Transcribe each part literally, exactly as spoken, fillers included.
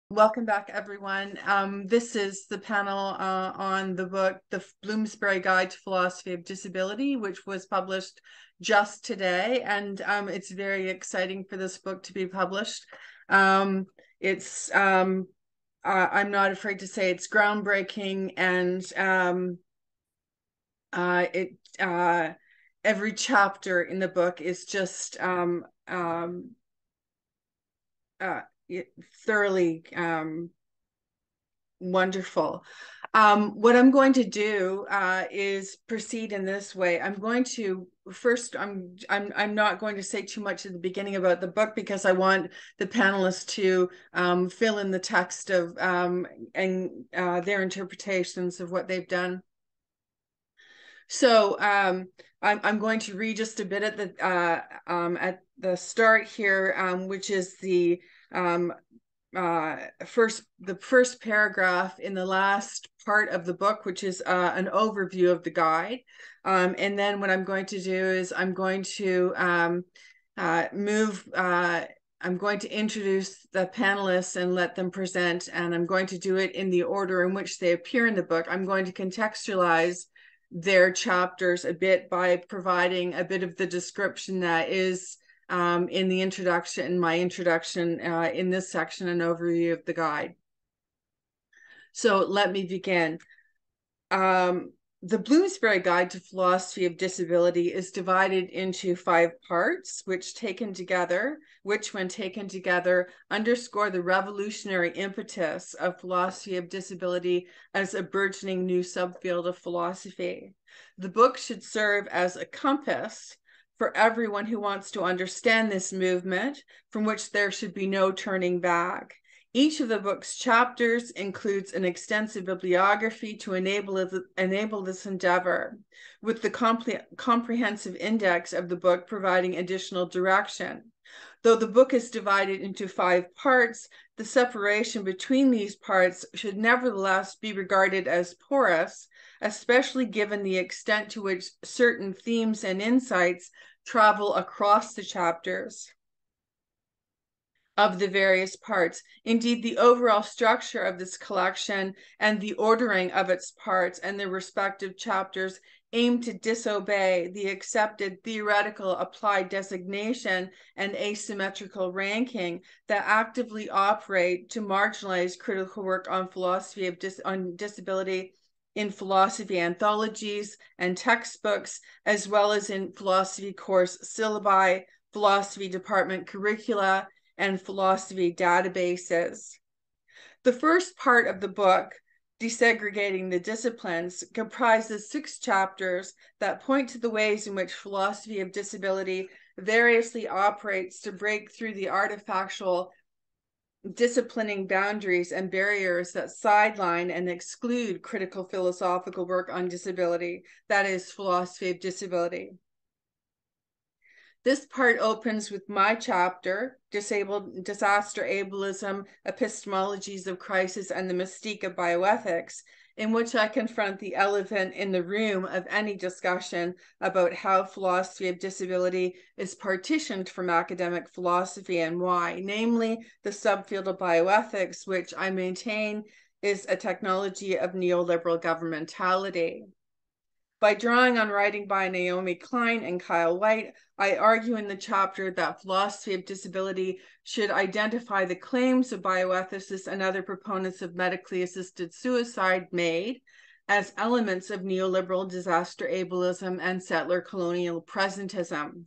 Welcome back, everyone. Um, this is the panel uh, on the book, The Bloomsbury Guide to Philosophy of Disability, which was published just today. And um, it's very exciting for this book to be published. Um, it's, um, uh, I'm not afraid to say it's groundbreaking, and um, uh, it uh, every chapter in the book is just um, um, uh, thoroughly um, wonderful. Um, what I'm going to do uh, is proceed in this way. I'm going to first. I'm. I'm. I'm not going to say too much at the beginning about the book because I want the panelists to um, fill in the text of um, and uh, their interpretations of what they've done. So um, I'm. I'm going to read just a bit at the uh, um, at the start here, um, which is the um, uh, first the first paragraph in the last part of the book, which is uh, an overview of the guide. Um, and then what I'm going to do is I'm going to um, uh, move. Uh, I'm going to introduce the panelists and let them present, and I'm going to do it in the order in which they appear in the book. I'm going to contextualize their chapters a bit by providing a bit of the description that is um, in the introduction, my introduction uh, in this section, an overview of the guide. So let me begin. Um, the Bloomsbury Guide to Philosophy of Disability is divided into five parts, which taken together, which when taken together, underscore the revolutionary impetus of philosophy of disability as a burgeoning new subfield of philosophy. The book should serve as a compass for everyone who wants to understand this movement, from which there should be no turning back. Each of the book's chapters includes an extensive bibliography to enable, enable this endeavor, with the compre comprehensive index of the book providing additional direction. Though the book is divided into five parts, the separation between these parts should nevertheless be regarded as porous, especially given the extent to which certain themes and insights travel across the chapters of the various parts. Indeed, the overall structure of this collection and the ordering of its parts and their respective chapters aim to disobey the accepted theoretical applied designation and asymmetrical ranking that actively operate to marginalize critical work on philosophy of dis on disability in philosophy anthologies and textbooks, as well as in philosophy course syllabi, philosophy department curricula, and philosophy databases. The first part of the book, Desegregating the Disciplines, comprises six chapters that point to the ways in which philosophy of disability variously operates to break through the artifactual disciplining boundaries and barriers that sideline and exclude critical philosophical work on disability, that is, philosophy of disability. This part opens with my chapter, Disabled Disaster Ableism, Epistemologies of Crisis, and the Mystique of Bioethics, in which I confront the elephant in the room of any discussion about how philosophy of disability is partitioned from academic philosophy and why, namely the subfield of bioethics, which I maintain is a technology of neoliberal governmentality. By drawing on writing by Naomi Klein and Kyle White, I argue in the chapter that philosophy of disability should identify the claims of bioethicists and other proponents of medically assisted suicide made as elements of neoliberal disaster ableism and settler colonial presentism.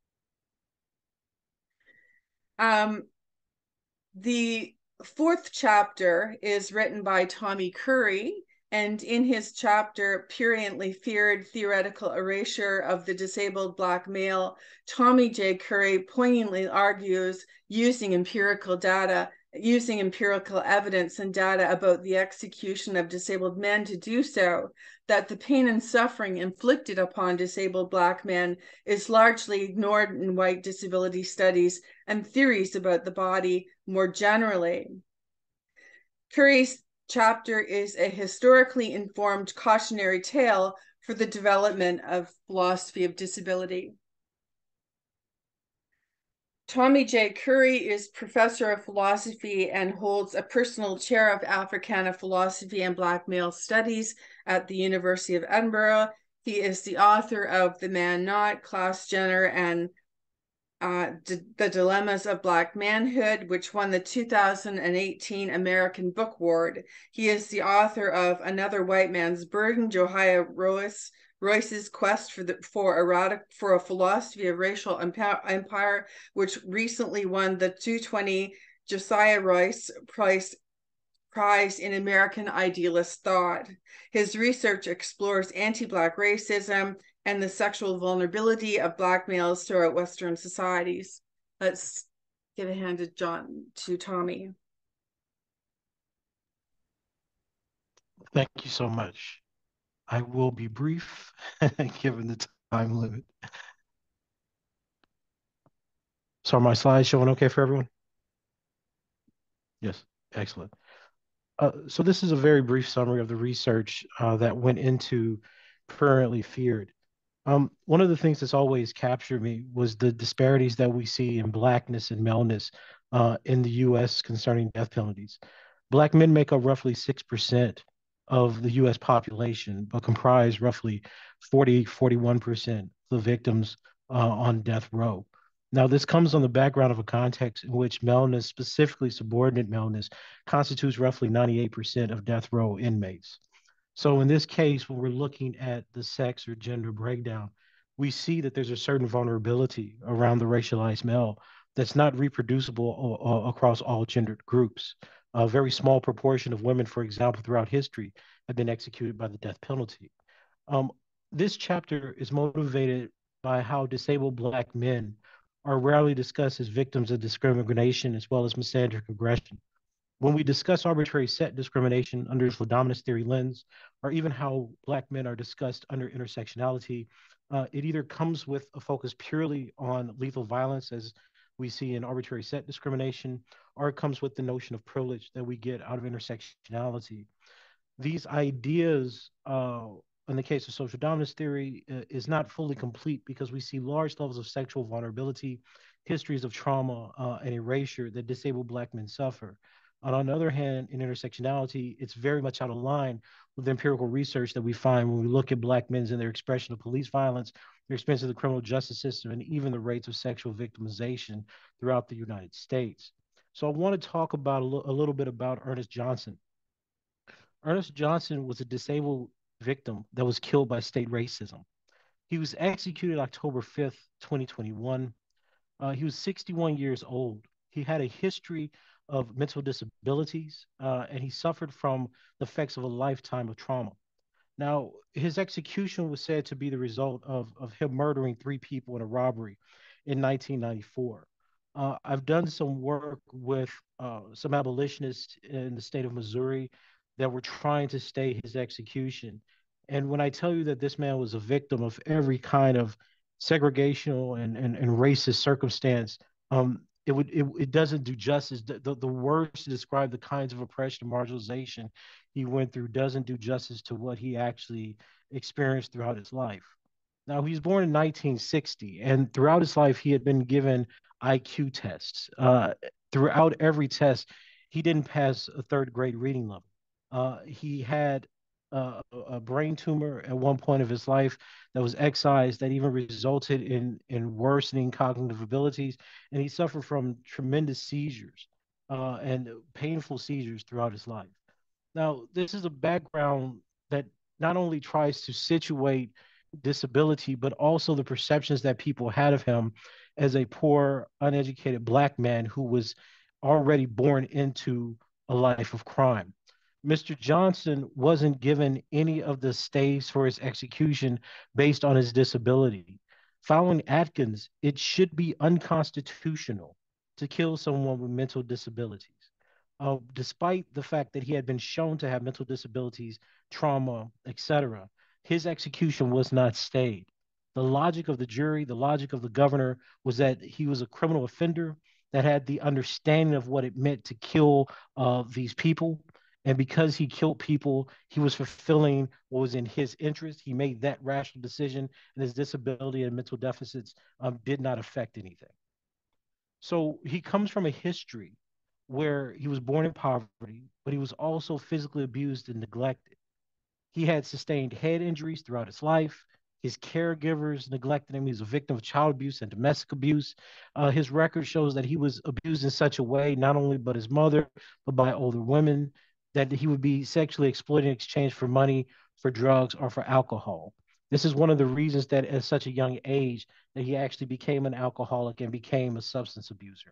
Um, the fourth chapter is written by Tommy Curry, and in his chapter, Purulently Feared Theoretical Erasure of the Disabled Black Male, Tommy J. Curry poignantly argues, using empirical data, using empirical evidence and data about the execution of disabled men to do so, that the pain and suffering inflicted upon disabled Black men is largely ignored in white disability studies and theories about the body more generally. Curry's chapter is a historically informed cautionary tale for the development of philosophy of disability. Tommy J. Curry is professor of philosophy and holds a personal chair of Africana philosophy and Black male studies at the University of Edinburgh. He is the author of The Man Not, Class, Gender, and uh, D- The Dilemmas of Black Manhood, which won the two thousand eighteen American Book Award. He is the author of Another White Man's Burden, Josiah Royce, Royce's Quest for the for erotic for a Philosophy of Racial Empire, which recently won the two thousand twenty Josiah Royce Prize Prize in American Idealist Thought. His research explores anti-Black racism and the sexual vulnerability of Black males throughout Western societies. Let's give a hand to John, to Tommy. Thank you so much. I will be brief, given the time limit. So are my slides showing okay for everyone? Yes, excellent. Uh, so this is a very brief summary of the research uh, that went into Permanently Feared. Um, one of the things that's always captured me was the disparities that we see in Blackness and maleness uh, in the U S concerning death penalties. Black men make up roughly six percent of the U S population, but comprise roughly forty, forty-one percent of the victims uh, on death row. Now, this comes on the background of a context in which maleness, specifically subordinate maleness, constitutes roughly ninety-eight percent of death row inmates. So in this case, when we're looking at the sex or gender breakdown, we see that there's a certain vulnerability around the racialized male that's not reproducible uh, across all gendered groups. A very small proportion of women, for example, throughout history have been executed by the death penalty. Um, this chapter is motivated by how disabled Black men are rarely discussed as victims of discrimination as well as misandric aggression. When we discuss arbitrary set discrimination under the dominance theory lens, or even how Black men are discussed under intersectionality, uh, it either comes with a focus purely on lethal violence, as we see in arbitrary set discrimination, or it comes with the notion of privilege that we get out of intersectionality. These ideas, uh, in the case of social dominance theory, uh, is not fully complete because we see large levels of sexual vulnerability, histories of trauma uh, and erasure that disabled Black men suffer. And on the other hand, in intersectionality, it's very much out of line with the empirical research that we find when we look at Black men and their expression of police violence, their experience of the criminal justice system, and even the rates of sexual victimization throughout the United States. So I want to talk about a, a little bit about Ernest Johnson. Ernest Johnson was a disabled victim that was killed by state racism. He was executed October fifth, twenty twenty-one. Uh, he was sixty-one years old. He had a history of mental disabilities, uh, and he suffered from the effects of a lifetime of trauma. Now, his execution was said to be the result of, of him murdering three people in a robbery in nineteen ninety-four. Uh, I've done some work with uh, some abolitionists in the state of Missouri that were trying to stay his execution. And when I tell you that this man was a victim of every kind of segregational and, and, and racist circumstance, um, it would it, it doesn't do justice. The, the, the words to describe the kinds of oppression and marginalization he went through doesn't do justice to what he actually experienced throughout his life. Now, he was born in nineteen sixty, and throughout his life, he had been given I Q tests. Uh, throughout every test, he didn't pass a third grade reading level. Uh, he had uh, a brain tumor at one point of his life that was excised that even resulted in, in worsening cognitive abilities, and he suffered from tremendous seizures uh, and painful seizures throughout his life. Now, this is a background that not only tries to situate disability, but also the perceptions that people had of him as a poor, uneducated Black man who was already born into a life of crime. Mister Johnson wasn't given any of the stays for his execution based on his disability. Following Atkins, it should be unconstitutional to kill someone with mental disabilities uh, despite the fact that he had been shown to have mental disabilities, trauma, et cetera, his execution was not stayed. The logic of the jury, the logic of the governor was that he was a criminal offender that had the understanding of what it meant to kill uh, these people. And because he killed people, he was fulfilling what was in his interest. He made that rational decision, and his disability and mental deficits um, did not affect anything. So he comes from a history where he was born in poverty, but he was also physically abused and neglected. He had sustained head injuries throughout his life. His caregivers neglected him. He was a victim of child abuse and domestic abuse. Uh, his record shows that he was abused in such a way, not only by his mother, but by older women, that he would be sexually exploited in exchange for money, for drugs, or for alcohol. This is one of the reasons that at such a young age that he actually became an alcoholic and became a substance abuser.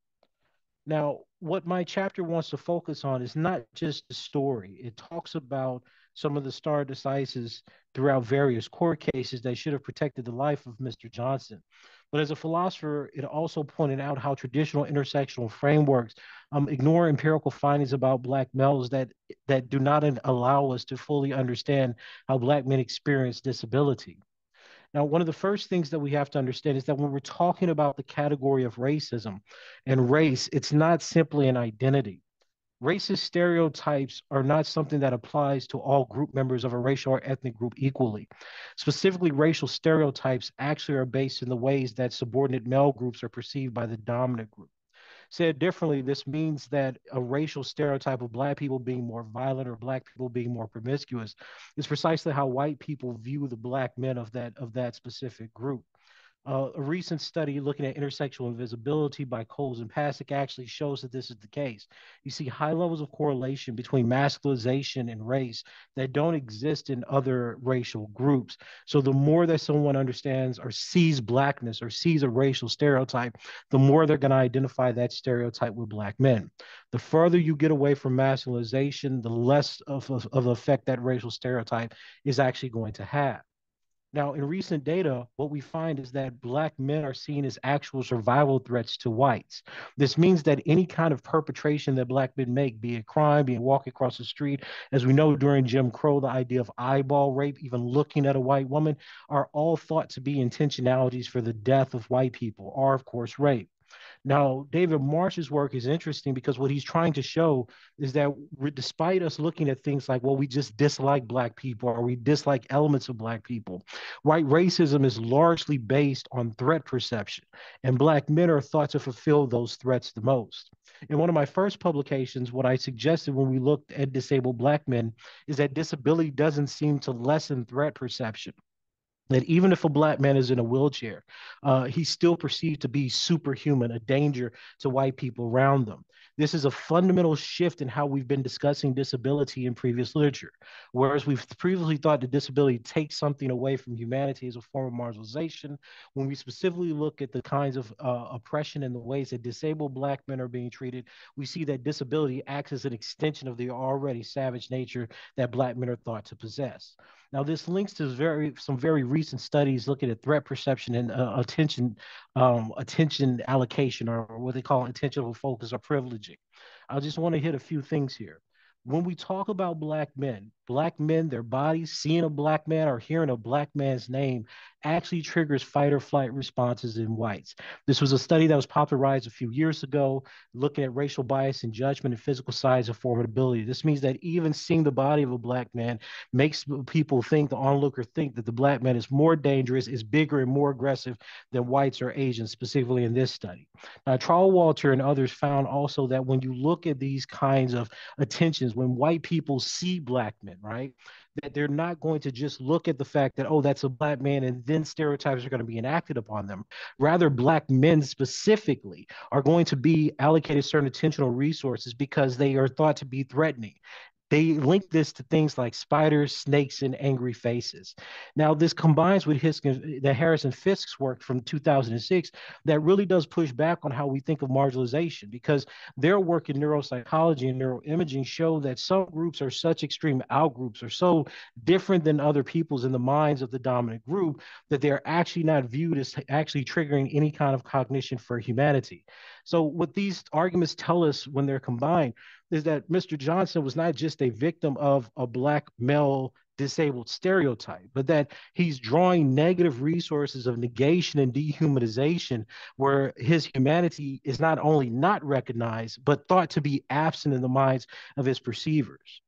Now, what my chapter wants to focus on is not just the story. It talks about some of the star decisis throughout various court cases that should have protected the life of mister Johnson. But as a philosopher, it also pointed out how traditional intersectional frameworks um, ignore empirical findings about Black males that, that do not allow us to fully understand how Black men experience disability. Now, one of the first things that we have to understand is that when we're talking about the category of racism and race, it's not simply an identity. Racist stereotypes are not something that applies to all group members of a racial or ethnic group equally. Specifically, racial stereotypes actually are based in the ways that subordinate male groups are perceived by the dominant group. Said differently, this means that a racial stereotype of Black people being more violent or Black people being more promiscuous is precisely how white people view the Black men of that of that specific group. Uh, a recent study looking at intersexual invisibility by Coles and Pasick actually shows that this is the case. You see high levels of correlation between masculization and race that don't exist in other racial groups. So the more that someone understands or sees Blackness or sees a racial stereotype, the more they're going to identify that stereotype with Black men. The further you get away from masculization, the less of, of, of effect that racial stereotype is actually going to have. Now, in recent data, what we find is that Black men are seen as actual survival threats to whites. This means that any kind of perpetration that Black men make, be it crime, be it walking across the street, as we know during Jim Crow, the idea of eyeball rape, even looking at a white woman, are all thought to be intentionalities for the death of white people, or, of course, rape. Now, David Marsh's work is interesting because what he's trying to show is that despite us looking at things like, well, we just dislike Black people or we dislike elements of Black people, white racism is largely based on threat perception, and Black men are thought to fulfill those threats the most. In one of my first publications, what I suggested when we looked at disabled Black men is that disability doesn't seem to lessen threat perception, that even if a Black man is in a wheelchair, uh, he's still perceived to be superhuman, a danger to white people around them. This is a fundamental shift in how we've been discussing disability in previous literature. Whereas we've previously thought that disability takes something away from humanity as a form of marginalization, when we specifically look at the kinds of uh, oppression and the ways that disabled Black men are being treated, we see that disability acts as an extension of the already savage nature that Black men are thought to possess. Now, this links to very some very recent studies looking at threat perception and uh, attention um, attention allocation, or what they call intentional focus or privileging. I just want to hit a few things here. When we talk about Black men, Black men, their bodies, seeing a Black man or hearing a Black man's name actually triggers fight or flight responses in whites. This was a study that was popularized a few years ago, looking at racial bias and judgment and physical size and formidability. This means that even seeing the body of a Black man makes people think, the onlooker think, that the Black man is more dangerous, is bigger and more aggressive than whites or Asians, specifically in this study. Now, Trowalter and others found also that when you look at these kinds of attentions, when white people see Black men, right, that they're not going to just look at the fact that, oh, that's a Black man, and then stereotypes are going to be enacted upon them. Rather, Black men specifically are going to be allocated certain attentional resources because they are thought to be threatening. They link this to things like spiders, snakes, and angry faces. Now, this combines with Hiskin, the Harrison Fisk's work from two thousand six that really does push back on how we think of marginalization, because their work in neuropsychology and neuroimaging show that some groups are such extreme outgroups, are so different than other peoples in the minds of the dominant group, that they're actually not viewed as actually triggering any kind of cognition for humanity. So what these arguments tell us when they're combined is that mister Johnson was not just a victim of a Black male disabled stereotype, but that he's drawing negative resources of negation and dehumanization where his humanity is not only not recognized, but thought to be absent in the minds of his perceivers.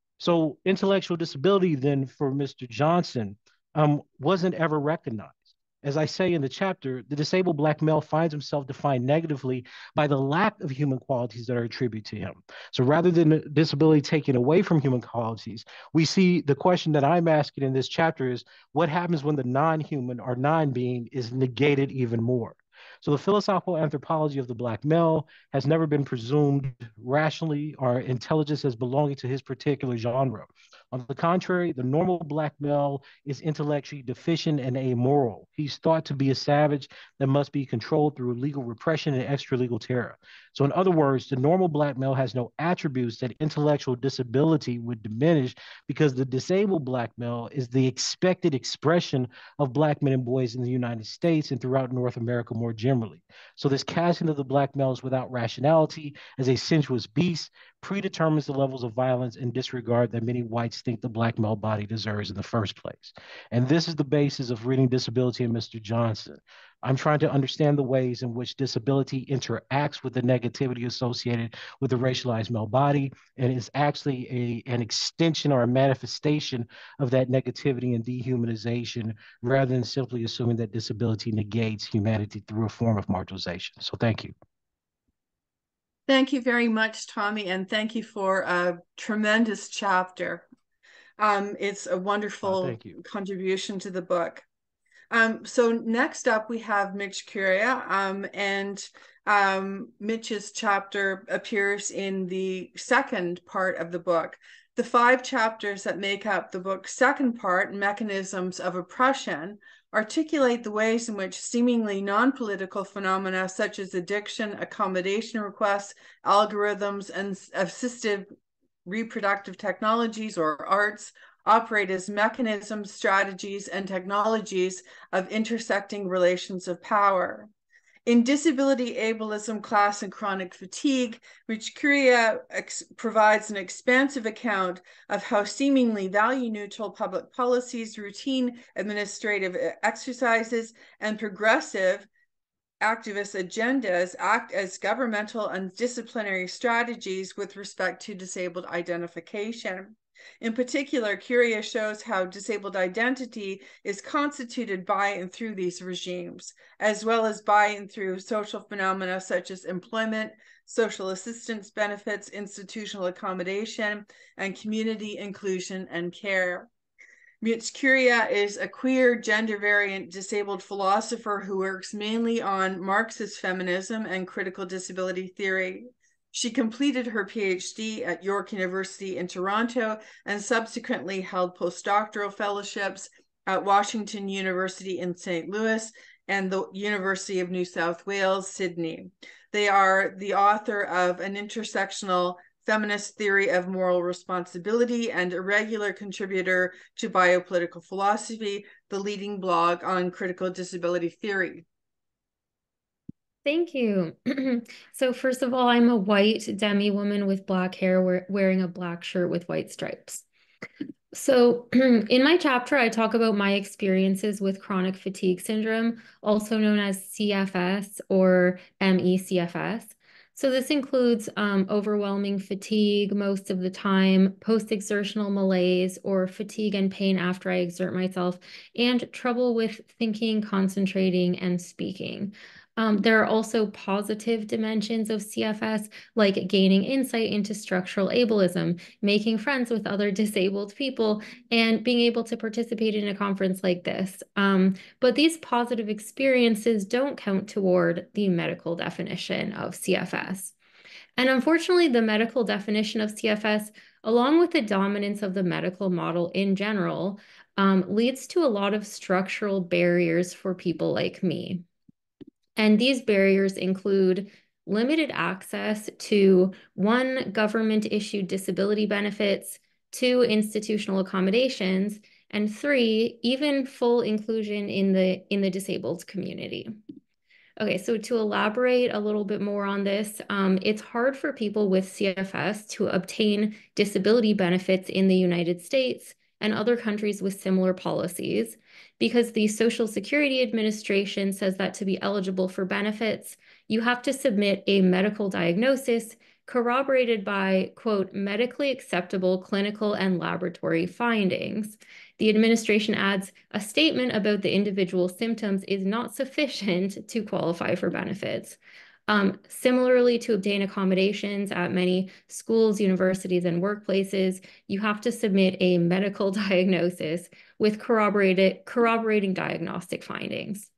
So intellectual disability then for mister Johnson um, wasn't ever recognized. As I say in the chapter, the disabled Black male finds himself defined negatively by the lack of human qualities that are attributed to him. So rather than disability taken away from human qualities, we see the question that I'm asking in this chapter is what happens when the non human or non being is negated even more? So the philosophical anthropology of the Black male has never been presumed rationally or intelligence as belonging to his particular genre. On the contrary, the normal Black male is intellectually deficient and amoral. He's thought to be a savage that must be controlled through legal repression and extra-legal terror. So in other words, the normal Black male has no attributes that intellectual disability would diminish because the disabled Black male is the expected expression of Black men and boys in the United States and throughout North America more generally. So this casting of the Black males without rationality as a sensuous beast predetermines the levels of violence and disregard that many whites think the Black male body deserves in the first place. And this is the basis of reading Disability in Mister Johnson. I'm trying to understand the ways in which disability interacts with the negativity associated with the racialized male body, and is actually a, an extension or a manifestation of that negativity and dehumanization, rather than simply assuming that disability negates humanity through a form of marginalization. So thank you. Thank you very much, Tommy, and thank you for a tremendous chapter. Um, it's a wonderful Uh, thank you. contribution to the book. Um, so next up, we have Mitch Curia, um, and um, Mitch's chapter appears in the second part of the book. The five chapters that make up the book's second part, Mechanisms of Oppression, articulate the ways in which seemingly non-political phenomena such as addiction, accommodation requests, algorithms, and assistive reproductive technologies or arts operate as mechanisms, strategies, and technologies of intersecting relations of power. In Disability, Ableism, Class, and Chronic Fatigue, which Curia provides an expansive account of how seemingly value-neutral public policies, routine administrative exercises, and progressive activist agendas act as governmental and disciplinary strategies with respect to disabled identification. In particular, Curia shows how disabled identity is constituted by and through these regimes, as well as by and through social phenomena such as employment, social assistance benefits, institutional accommodation, and community inclusion and care. Mitch Curia is a queer, gender variant, disabled philosopher who works mainly on Marxist feminism and critical disability theory. She completed her PhD at York University in Toronto and subsequently held postdoctoral fellowships at Washington University in Saint Louis and the University of New South Wales, Sydney. They are the author of An Intersectional Feminist Theory of Moral Responsibility and a regular contributor to Biopolitical Philosophy, the leading blog on critical disability theory. Thank you. So first of all, I'm a white demi woman with black hair wearing a black shirt with white stripes. So in my chapter, I talk about my experiences with chronic fatigue syndrome, also known as C F S or M E C F S. So this includes um, overwhelming fatigue most of the time, post-exertional malaise, or fatigue and pain after I exert myself, and trouble with thinking, concentrating, and speaking. Um, there are also positive dimensions of C F S, like gaining insight into structural ableism, making friends with other disabled people, and being able to participate in a conference like this. Um, but these positive experiences don't count toward the medical definition of C F S. And unfortunately, the medical definition of C F S, along with the dominance of the medical model in general, um, leads to a lot of structural barriers for people like me. And these barriers include limited access to one, government-issued disability benefits, two, institutional accommodations, and three, even full inclusion in the, in the disabled community. Okay, so to elaborate a little bit more on this, um, it's hard for people with C F S to obtain disability benefits in the United States and other countries with similar policies, because the Social Security Administration says that to be eligible for benefits, you have to submit a medical diagnosis, corroborated by, quote, medically acceptable clinical and laboratory findings. The administration adds a statement about the individual symptoms is not sufficient to qualify for benefits. Um, similarly, to obtain accommodations at many schools, universities, and workplaces, you have to submit a medical diagnosis with corroborated, corroborating diagnostic findings.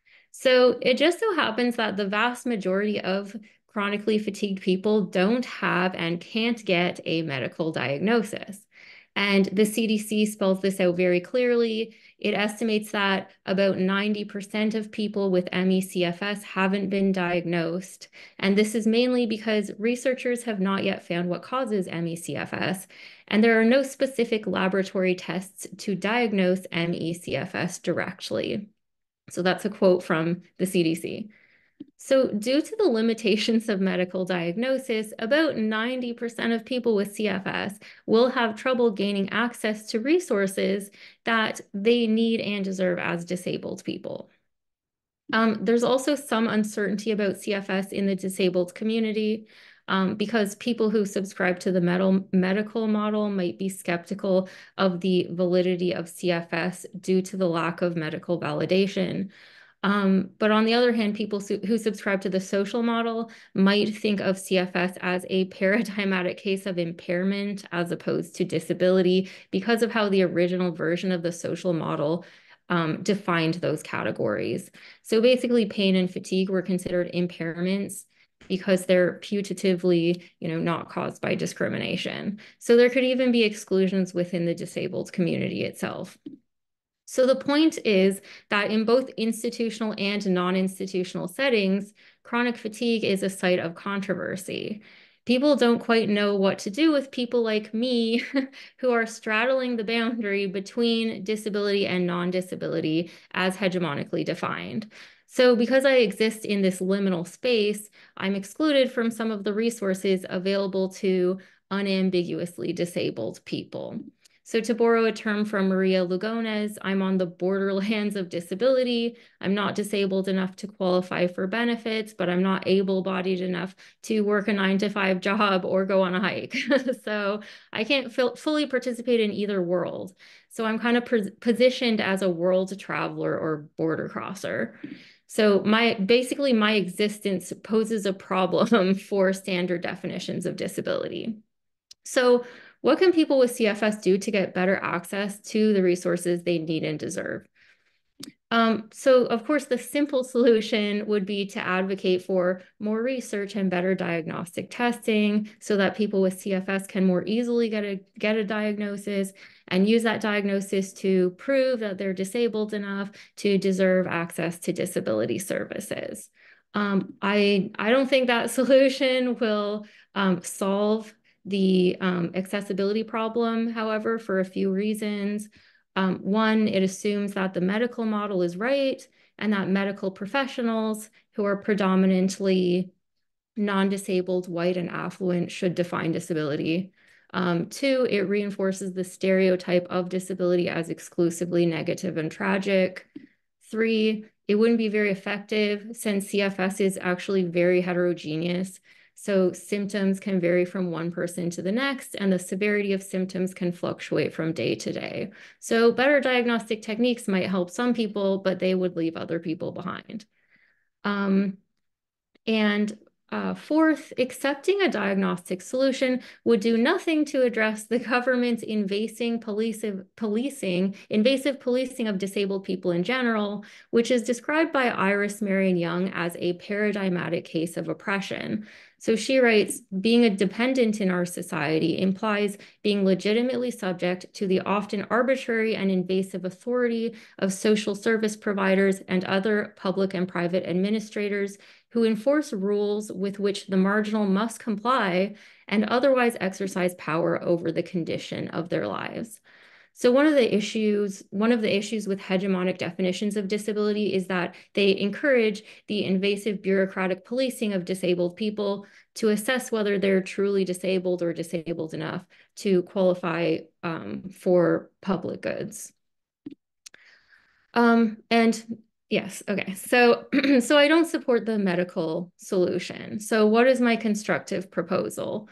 So it just so happens that the vast majority of chronically fatigued people don't have and can't get a medical diagnosis. And the C D C spells this out very clearly. It estimates that about ninety percent of people with M E C F S haven't been diagnosed. And this is mainly because researchers have not yet found what causes M E C F S. And there are no specific laboratory tests to diagnose M E C F S directly. So that's a quote from the C D C. So due to the limitations of medical diagnosis, about ninety percent of people with C F S will have trouble gaining access to resources that they need and deserve as disabled people. Um, there's also some uncertainty about C F S in the disabled community um, because people who subscribe to the metal, medical model might be skeptical of the validity of C F S due to the lack of medical validation. Um, but on the other hand, people su who subscribe to the social model might think of C F S as a paradigmatic case of impairment as opposed to disability because of how the original version of the social model um, defined those categories. So basically, pain and fatigue were considered impairments because they're putatively, you know, not caused by discrimination. So there could even be exclusions within the disabled community itself. So the point is that in both institutional and non-institutional settings, chronic fatigue is a site of controversy. People don't quite know what to do with people like me who are straddling the boundary between disability and non-disability as hegemonically defined. So because I exist in this liminal space, I'm excluded from some of the resources available to unambiguously disabled people. So to borrow a term from Maria Lugones, I'm on the borderlands of disability. I'm not disabled enough to qualify for benefits, but I'm not able-bodied enough to work a nine to five job or go on a hike. So I can't fully participate in either world. So I'm kind of positioned as a world traveler or border crosser. So my basically my existence poses a problem for standard definitions of disability. So what can people with C F S do to get better access to the resources they need and deserve? Um, so, of course, the simple solution would be to advocate for more research and better diagnostic testing so that people with C F S can more easily get a, get a diagnosis and use that diagnosis to prove that they're disabled enough to deserve access to disability services. Um, I, I don't think that solution will um, solve the um, accessibility problem, however, for a few reasons. Um, one, it assumes that the medical model is right and that medical professionals who are predominantly non-disabled, white, and affluent should define disability. Um, two, it reinforces the stereotype of disability as exclusively negative and tragic. Three, it wouldn't be very effective since C F S is actually very heterogeneous. So symptoms can vary from one person to the next, and the severity of symptoms can fluctuate from day to day. So better diagnostic techniques might help some people, but they would leave other people behind. Um, and uh, fourth, accepting a diagnostic solution would do nothing to address the government's invasive policing, policing, invasive policing of disabled people in general, which is described by Iris Marion Young as a paradigmatic case of oppression. So she writes, being a dependent in our society implies being legitimately subject to the often arbitrary and invasive authority of social service providers and other public and private administrators who enforce rules with which the marginal must comply and otherwise exercise power over the condition of their lives. So one of the issues, one of the issues with hegemonic definitions of disability is that they encourage the invasive bureaucratic policing of disabled people to assess whether they're truly disabled or disabled enough to qualify um, for public goods. Um, and Yes. Okay. So, so I don't support the medical solution. So what is my constructive proposal?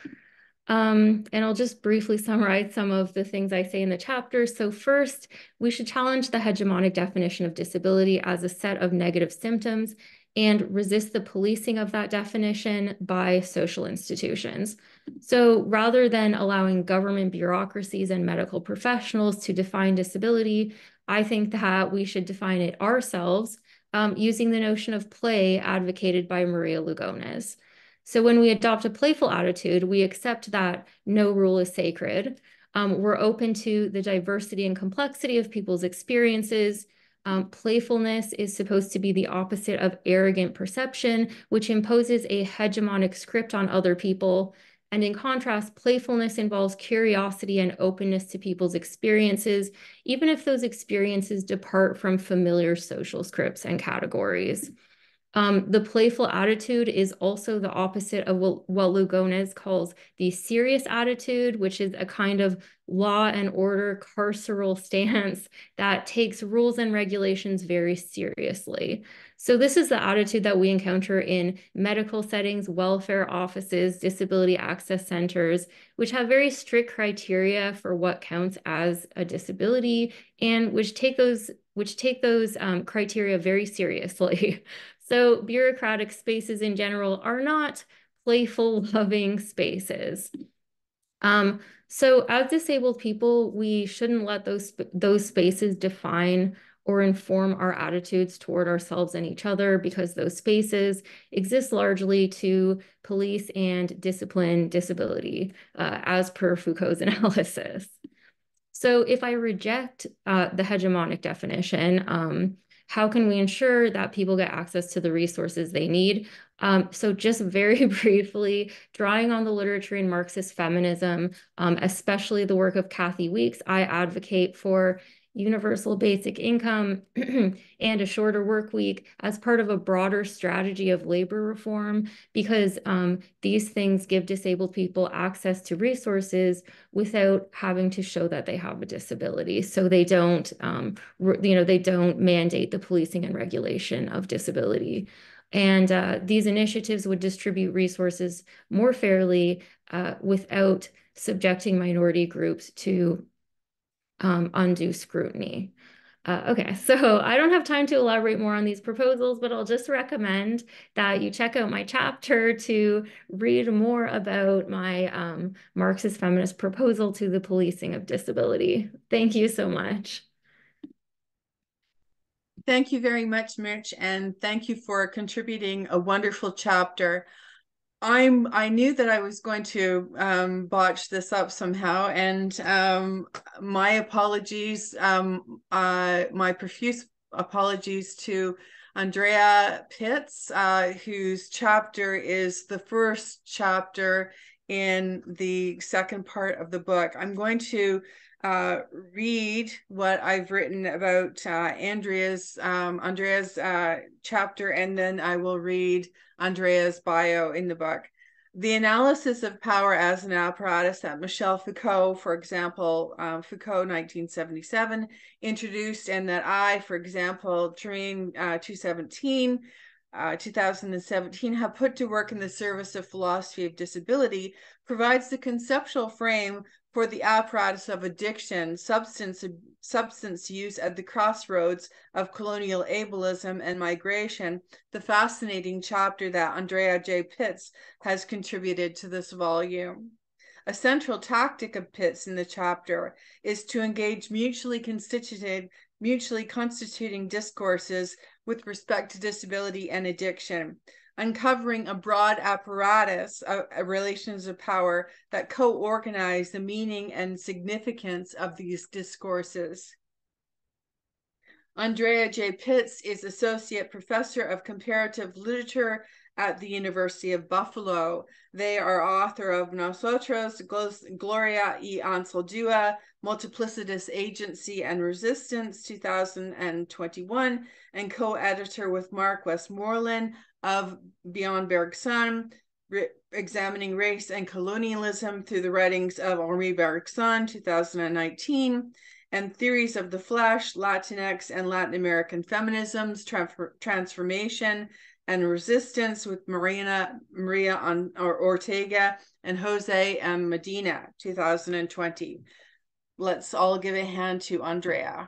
Um, and I'll just briefly summarize some of the things I say in the chapter. So first, we should challenge the hegemonic definition of disability as a set of negative symptoms and resist the policing of that definition by social institutions. So rather than allowing government bureaucracies and medical professionals to define disability, I think that we should define it ourselves um, using the notion of play advocated by Maria Lugones. So when we adopt a playful attitude, we accept that no rule is sacred. Um, we're open to the diversity and complexity of people's experiences. Um, playfulness is supposed to be the opposite of arrogant perception, which imposes a hegemonic script on other people. And in contrast, playfulness involves curiosity and openness to people's experiences, even if those experiences depart from familiar social scripts and categories. Um, the playful attitude is also the opposite of what, what Lugones calls the serious attitude, which is a kind of law and order carceral stance that takes rules and regulations very seriously. So this is the attitude that we encounter in medical settings, welfare offices, disability access centers, which have very strict criteria for what counts as a disability and which take those which take those um, criteria very seriously. So bureaucratic spaces in general are not playful, loving spaces. Um, so as disabled people, we shouldn't let those, those spaces define or inform our attitudes toward ourselves and each other, because those spaces exist largely to police and discipline disability, uh, as per Foucault's analysis. So if I reject uh, the hegemonic definition, um, how can we ensure that people get access to the resources they need? Um, so just very briefly, drawing on the literature in Marxist feminism, um, especially the work of Kathy Weeks, I advocate for universal basic income and a shorter work week as part of a broader strategy of labor reform, because um, these things give disabled people access to resources without having to show that they have a disability. So they don't, um, you know, they don't mandate the policing and regulation of disability. And uh, these initiatives would distribute resources more fairly uh, without subjecting minority groups to um, undue scrutiny. Uh, okay, so I don't have time to elaborate more on these proposals, but I'll just recommend that you check out my chapter to read more about my um, Marxist feminist proposal to the policing of disability. Thank you so much. Thank you very much, Mitch, and thank you for contributing a wonderful chapter. I'm I knew that I was going to um, botch this up somehow, and um, my apologies, um, uh, my profuse apologies to Andrea Pitts, uh, whose chapter is the first chapter in the second part of the book. I'm going to uh, read what I've written about uh, Andrea's um, Andrea's uh, chapter, and then I will read Andrea's bio in the book. The analysis of power as an apparatus that Michel Foucault, for example, um, Foucault nineteen seventy-seven, introduced, and that I, for example, Tremain uh, two seventeen, uh, two thousand seventeen, have put to work in the service of philosophy of disability, provides the conceptual frame for the apparatus of addiction, substance, substance use at the crossroads of colonial ableism and migration, the fascinating chapter that Andrea J. Pitts has contributed to this volume. A central tactic of Pitts in the chapter is to engage mutually constituted, mutually constituting discourses with respect to disability and addiction, uncovering a broad apparatus of relations of power that co-organize the meaning and significance of these discourses. Andrea J. Pitts is Associate Professor of Comparative Literature at the University of Buffalo. They are author of Nosotros, Gloria y Ansaldúa, Multiplicitous Agency and Resistance, two thousand twenty-one, and co-editor with Mark Westmoreland of Beyond Bergson, Examining Race and Colonialism through the writings of Henri Bergson, two thousand nineteen, and Theories of the Flesh, Latinx and Latin American Feminisms, Transformation and Resistance with Marina, Maria on, or Ortega and Jose M. Medina, two thousand twenty. Let's all give a hand to Andrea.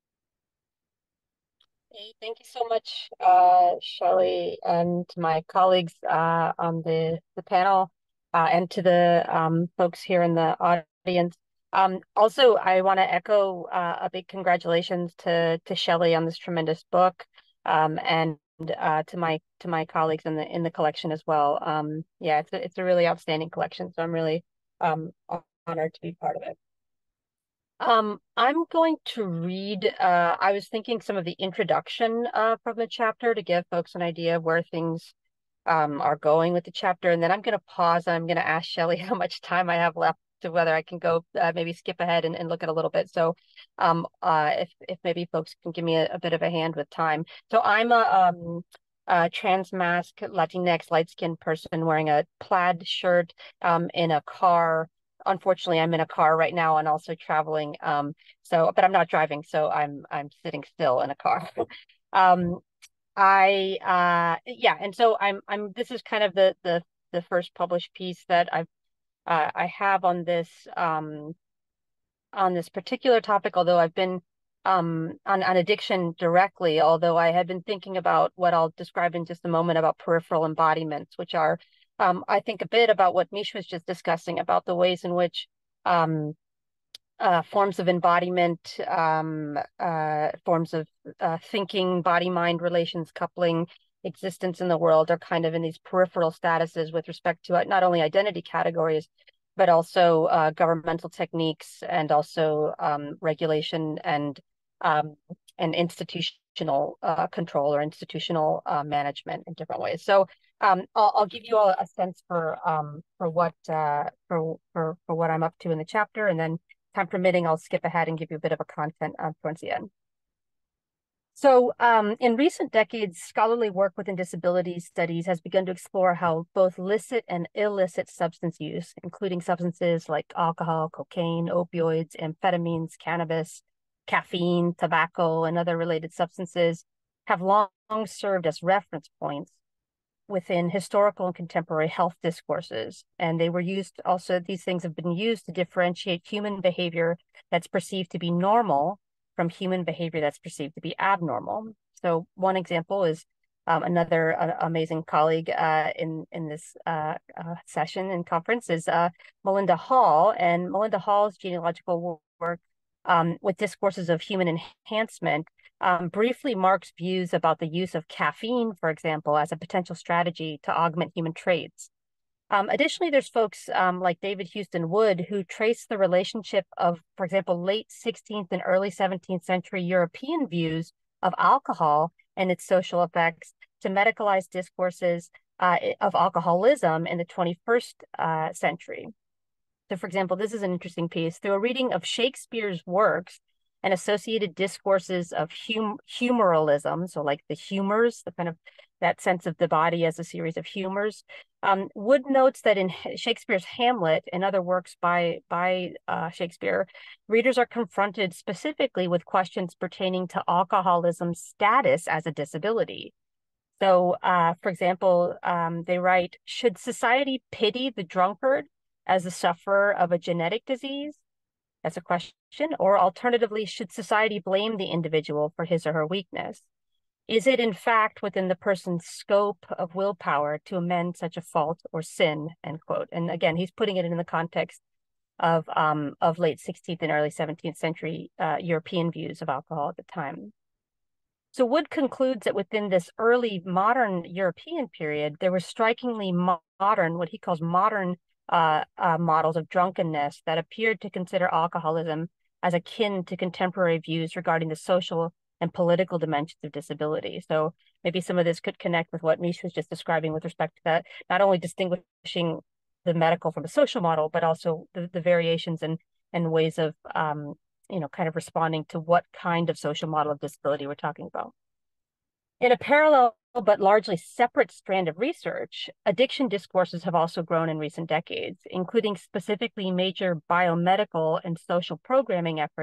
Hey, thank you so much, uh, Shelley, and to my colleagues uh, on the, the panel, uh, and to the um, folks here in the audience. Um, also, I want to echo uh, a big congratulations to to Shelley on this tremendous book, um, and uh, to my to my colleagues in the in the collection as well. Um, yeah, it's a, it's a really outstanding collection, so I'm really um, honored to be part of it. Um, I'm going to read, uh, I was thinking some of the introduction uh, from the chapter to give folks an idea of where things um, are going with the chapter. And then I'm going to pause and I'm going to ask Shelley how much time I have left to whether I can go uh, maybe skip ahead and, and look at a little bit. So um, uh, if, if maybe folks can give me a, a bit of a hand with time. So I'm a, um, a trans mask Latinx light-skinned person wearing a plaid shirt um, in a car. Unfortunately, I'm in a car right now and also traveling. Um, so, but I'm not driving, so I'm I'm sitting still in a car. um, I uh, yeah, and so I'm I'm. This is kind of the the the first published piece that I've uh, I have on this um on this particular topic. Although I've been um on on addiction directly, although I had been thinking about what I'll describe in just a moment about peripheral embodiments, which are Um, I think a bit about what Mish was just discussing about the ways in which um, uh, forms of embodiment, um, uh, forms of uh, thinking, body-mind relations, coupling, existence in the world are kind of in these peripheral statuses with respect to not only identity categories, but also uh, governmental techniques and also um, regulation and um, and institutional uh, control or institutional uh, management in different ways. So um, I'll, I'll give you all a sense for um, for what uh, for, for for what I'm up to in the chapter, and then time permitting, I'll skip ahead and give you a bit of a content uh, towards the end. So um, in recent decades, scholarly work within disability studies has begun to explore how both licit and illicit substance use, including substances like alcohol, cocaine, opioids, amphetamines, cannabis, caffeine, tobacco, and other related substances, have long served as reference points within historical and contemporary health discourses. And they were used also, these things have been used to differentiate human behavior that's perceived to be normal from human behavior that's perceived to be abnormal. So one example is um, another uh, amazing colleague uh, in, in this uh, uh, session and conference is uh, Melinda Hall. And Melinda Hall's genealogical work um, with discourses of human enhancement Um, briefly marks views about the use of caffeine, for example, as a potential strategy to augment human traits. Um, additionally, there's folks um, like David Houston Wood who trace the relationship of, for example, late sixteenth and early seventeenth century European views of alcohol and its social effects to medicalized discourses uh, of alcoholism in the twenty-first uh, century. So, for example, this is an interesting piece. Through a reading of Shakespeare's works and associated discourses of hum humoralism, so like the humors, the kind of that sense of the body as a series of humors. Um, Wood notes that in Shakespeare's Hamlet and other works by, by uh, Shakespeare, readers are confronted specifically with questions pertaining to alcoholism's status as a disability. So, uh, for example, um, they write, should society pity the drunkard as a sufferer of a genetic disease? That's a question. Or alternatively, should society blame the individual for his or her weakness? Is it in fact within the person's scope of willpower to amend such a fault or sin, end quote. And again, he's putting it in the context of, um, of late sixteenth and early seventeenth century uh, European views of alcohol at the time. So Wood concludes that within this early modern European period, there were strikingly mo modern, what he calls modern Uh, uh, models of drunkenness that appeared to consider alcoholism as akin to contemporary views regarding the social and political dimensions of disability. So maybe some of this could connect with what Mish was just describing with respect to that, not only distinguishing the medical from the social model, but also the, the variations and, and ways of, um, you know, kind of responding to what kind of social model of disability we're talking about. In a parallel but largely separate strand of research, addiction discourses have also grown in recent decades, including specifically major biomedical and social programming efforts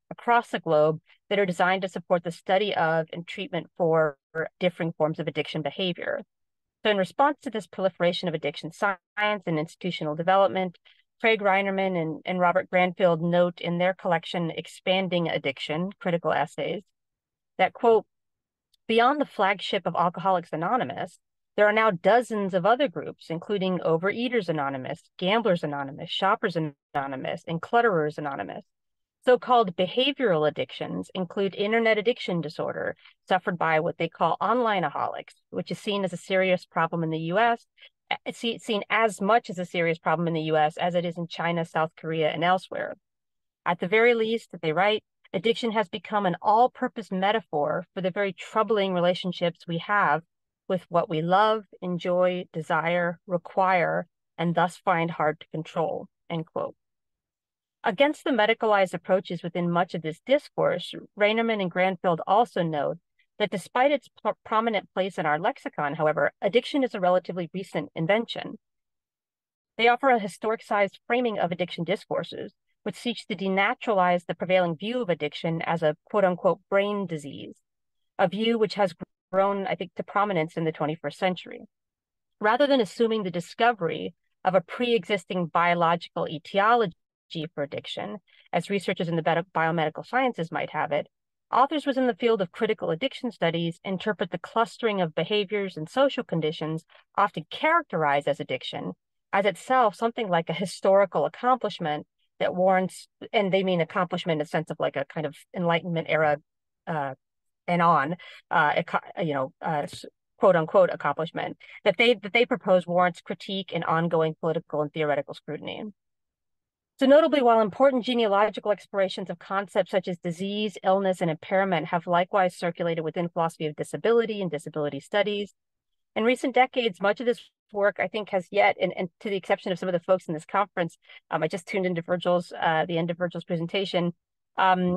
across the globe that are designed to support the study of and treatment for differing forms of addiction behavior. So in response to this proliferation of addiction science and institutional development, Craig Reinerman and, and Robert Granfield note in their collection, Expanding Addiction, Critical Essays, that, quote, beyond the flagship of Alcoholics Anonymous, there are now dozens of other groups, including Overeaters Anonymous, Gamblers Anonymous, Shoppers Anonymous, and Clutterers Anonymous. So-called behavioral addictions include internet addiction disorder, suffered by what they call online-aholics, which is seen as a serious problem in the U S. It's seen as much as a serious problem in the U S as it is in China, South Korea, and elsewhere. At the very least, they write, addiction has become an all-purpose metaphor for the very troubling relationships we have with what we love, enjoy, desire, require, and thus find hard to control, end quote. Against the medicalized approaches within much of this discourse, Reinerman and Granfield also note that despite its prominent place in our lexicon, however, addiction is a relatively recent invention. They offer a historicized framing of addiction discourses, which seeks to denaturalize the prevailing view of addiction as a quote-unquote brain disease, a view which has grown, I think, to prominence in the twenty-first century. Rather than assuming the discovery of a pre-existing biological etiology for addiction, as researchers in the biomedical sciences might have it, authors within the field of critical addiction studies interpret the clustering of behaviors and social conditions often characterized as addiction as itself something like a historical accomplishment that warrants, and they mean accomplishment in the sense of like a kind of Enlightenment era uh, and on, uh, you know, uh, quote unquote accomplishment that they that they propose warrants critique and ongoing political and theoretical scrutiny. So notably, while important genealogical explorations of concepts such as disease, illness, and impairment have likewise circulated within philosophy of disability and disability studies, in recent decades, much of this work, I think, has yet, and, and to the exception of some of the folks in this conference, um, I just tuned into Virgil's, uh, the end of Virgil's presentation, um,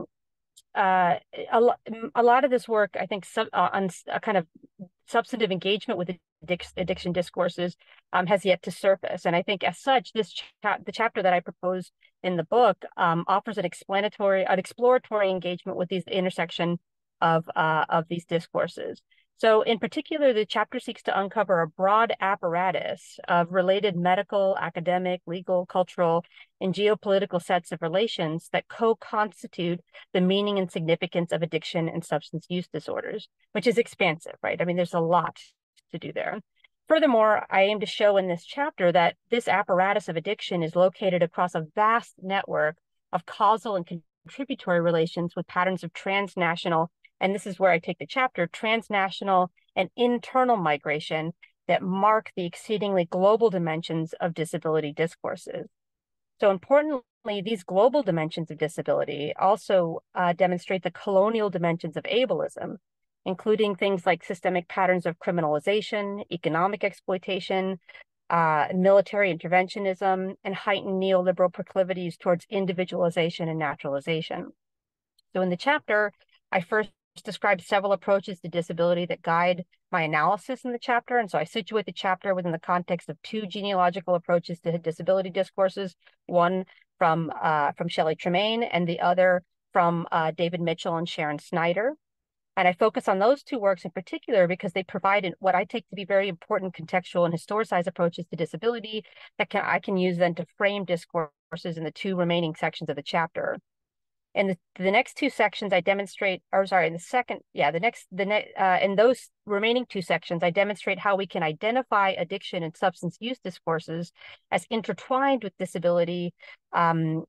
uh, a, lo a lot of this work, I think, sub uh, on a kind of substantive engagement with addic addiction discourses um, has yet to surface. And I think as such, this cha the chapter that I propose in the book um, offers an explanatory, an exploratory engagement with these the intersection of, uh, of these discourses. So in particular, the chapter seeks to uncover a broad apparatus of related medical, academic, legal, cultural, and geopolitical sets of relations that co-constitute the meaning and significance of addiction and substance use disorders, which is expansive, right? I mean, there's a lot to do there. Furthermore, I aim to show in this chapter that this apparatus of addiction is located across a vast network of causal and contributory relations with patterns of transnational, and this is where I take the chapter, transnational and internal migration that mark the exceedingly global dimensions of disability discourses. So importantly, these global dimensions of disability also uh, demonstrate the colonial dimensions of ableism, including things like systemic patterns of criminalization, economic exploitation, uh, military interventionism, and heightened neoliberal proclivities towards individualization and naturalization. So in the chapter, I first describe several approaches to disability that guide my analysis in the chapter. And so I situate the chapter within the context of two genealogical approaches to disability discourses, one from, uh, from Shelley Tremain and the other from uh, David Mitchell and Sharon Snyder. And I focus on those two works in particular because they provide what I take to be very important contextual and historicized approaches to disability that can, I can use then to frame discourses in the two remaining sections of the chapter. In the, the next two sections, I demonstrate, or sorry, in the second, yeah, the next, the next, uh, in those remaining two sections, I demonstrate how we can identify addiction and substance use discourses as intertwined with disability um,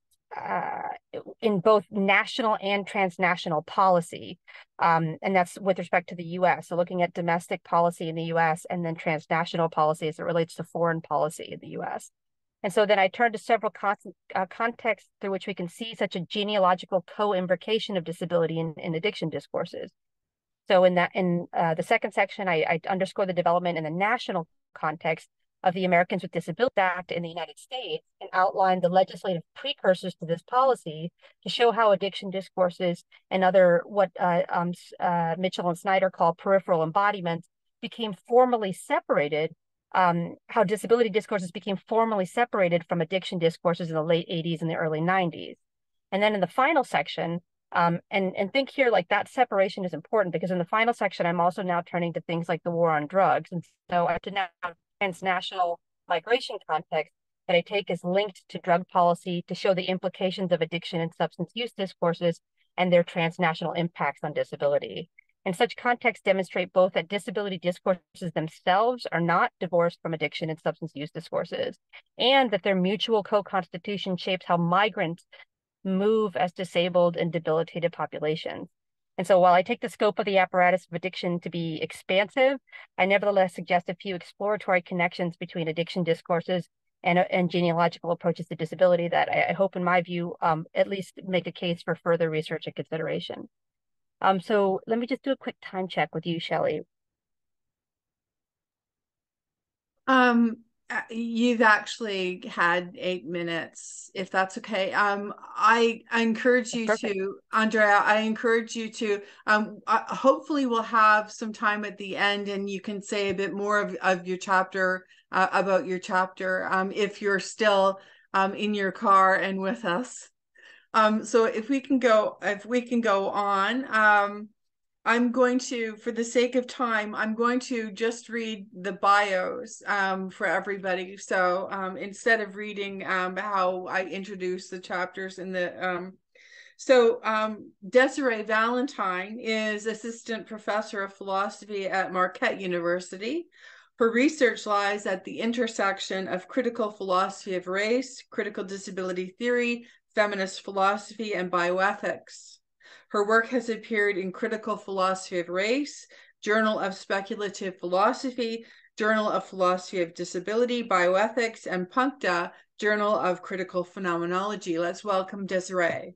uh, in both national and transnational policy. Um, and that's with respect to the U S. So looking at domestic policy in the U S and then transnational policy as it relates to foreign policy in the U S. And so then I turn to several con uh, contexts through which we can see such a genealogical co-imbrication of disability in, in addiction discourses. So in that, in uh, the second section, I, I underscore the development in the national context of the Americans with Disabilities Act in the United States and outline the legislative precursors to this policy to show how addiction discourses and other what uh, um, uh, Mitchell and Snyder call peripheral embodiments became formally separated. Um, how disability discourses became formally separated from addiction discourses in the late eighties and the early nineties. And then in the final section, um, and, and think here, like that separation is important because in the final section, I'm also now turning to things like the war on drugs. And so I have to now transnational migration context that I take as linked to drug policy to show the implications of addiction and substance use discourses and their transnational impacts on disability. And such contexts demonstrate both that disability discourses themselves are not divorced from addiction and substance use discourses, and that their mutual co-constitution shapes how migrants move as disabled and debilitated populations. And so while I take the scope of the apparatus of addiction to be expansive, I nevertheless suggest a few exploratory connections between addiction discourses and, and genealogical approaches to disability that I, I hope, in my view, um, at least make a case for further research and consideration. Um, so let me just do a quick time check with you, Shelley. Um, you've actually had eight minutes, if that's okay. Um, I, I encourage you to, Andrea, I encourage you to, um, uh, hopefully we'll have some time at the end and you can say a bit more of, of your chapter, uh, about your chapter, um, if you're still um, in your car and with us. Um, so if we can go, if we can go on, um, I'm going to, for the sake of time, I'm going to just read the bios um, for everybody. So um, instead of reading um, how I introduce the chapters in the, um, so um, Desiree Valentine is assistant professor of philosophy at Marquette University. Her research lies at the intersection of critical philosophy of race, critical disability theory, feminist philosophy, and bioethics. Her work has appeared in Critical Philosophy of Race, Journal of Speculative Philosophy, Journal of Philosophy of Disability, Bioethics, and Puncta, Journal of Critical Phenomenology. Let's welcome Desiree.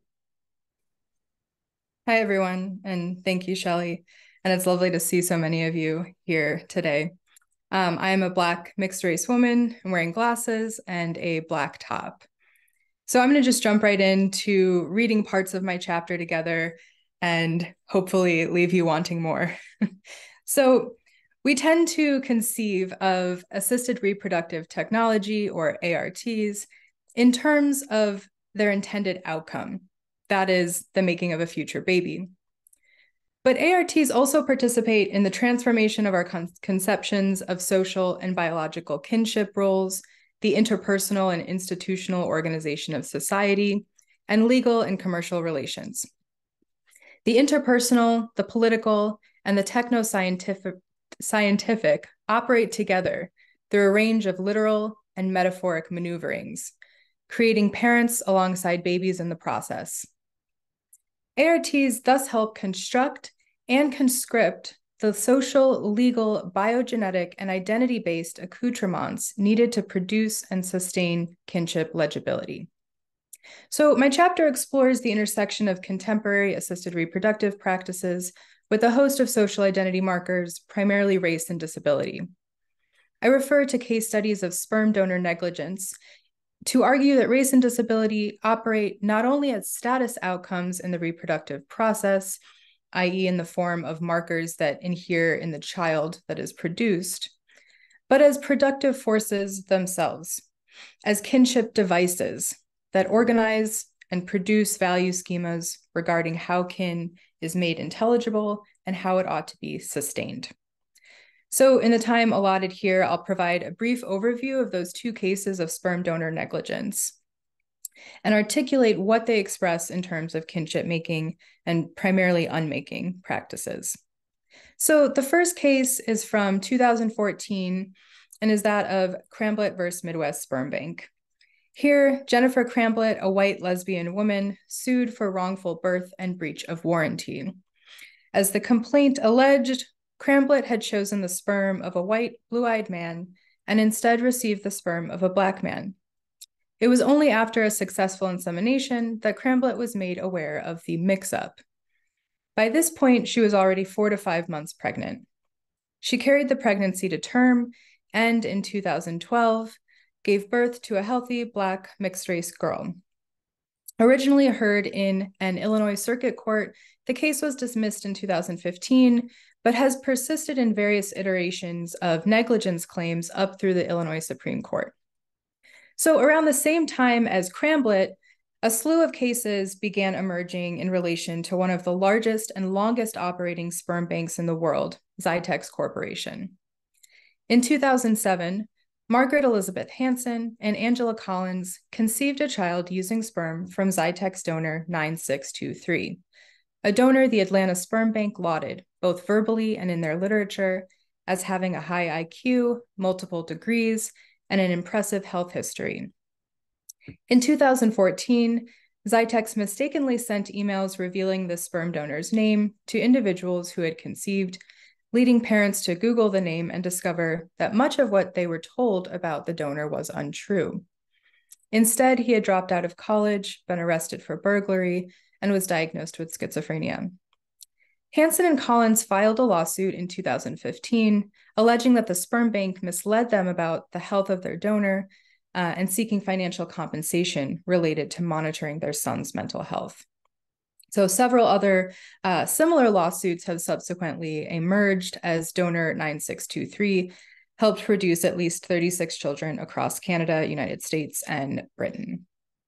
Hi, everyone, and thank you, Shelley. And it's lovely to see so many of you here today. Um, I am a Black mixed-race woman. I'm wearing glasses and a black top. So I'm going to just jump right into reading parts of my chapter together and hopefully leave you wanting more. So we tend to conceive of assisted reproductive technology, or A R Ts, in terms of their intended outcome. That is the making of a future baby. But A R Ts also participate in the transformation of our con conceptions of social and biological kinship roles, the interpersonal and institutional organization of society, and legal and commercial relations. The interpersonal, the political, and the techno-scientific scientific operate together through a range of literal and metaphoric maneuverings, creating parents alongside babies in the process. A R Ts thus help construct and conscript the social, legal, biogenetic, and identity-based accoutrements needed to produce and sustain kinship legibility. So my chapter explores the intersection of contemporary assisted reproductive practices with a host of social identity markers, primarily race and disability. I refer to case studies of sperm donor negligence to argue that race and disability operate not only as status outcomes in the reproductive process, that is in the form of markers that inhere in the child that is produced, but as productive forces themselves, as kinship devices that organize and produce value schemas regarding how kin is made intelligible and how it ought to be sustained. So in the time allotted here, I'll provide a brief overview of those two cases of sperm donor negligence and articulate what they express in terms of kinship making and primarily unmaking practices. So the first case is from two thousand fourteen and is that of Cramblett versus Midwest Sperm Bank. Here, Jennifer Cramblett, a white lesbian woman, sued for wrongful birth and breach of warranty. As the complaint alleged, Cramblett had chosen the sperm of a white, blue-eyed man and instead received the sperm of a Black man. It was only after a successful insemination that Cramblett was made aware of the mix-up. By this point, she was already four to five months pregnant. She carried the pregnancy to term and in two thousand twelve, gave birth to a healthy Black mixed-race girl. Originally heard in an Illinois circuit court, the case was dismissed in two thousand fifteen, but has persisted in various iterations of negligence claims up through the Illinois Supreme Court. So around the same time as Cramblett, a slew of cases began emerging in relation to one of the largest and longest operating sperm banks in the world, Zytex Corporation. In two thousand seven, Margaret Elizabeth Hansen and Angela Collins conceived a child using sperm from Zytex donor nine six two three, a donor the Atlanta Sperm Bank lauded, both verbally and in their literature, as having a high I Q, multiple degrees, and an impressive health history. In two thousand fourteen, Zytex mistakenly sent emails revealing the sperm donor's name to individuals who had conceived, leading parents to Google the name and discover that much of what they were told about the donor was untrue. Instead, he had dropped out of college, been arrested for burglary, and was diagnosed with schizophrenia. Hansen and Collins filed a lawsuit in two thousand fifteen, alleging that the sperm bank misled them about the health of their donor uh, and seeking financial compensation related to monitoring their son's mental health. So several other uh, similar lawsuits have subsequently emerged as donor nine six two three helped produce at least thirty-six children across Canada, United States, and Britain.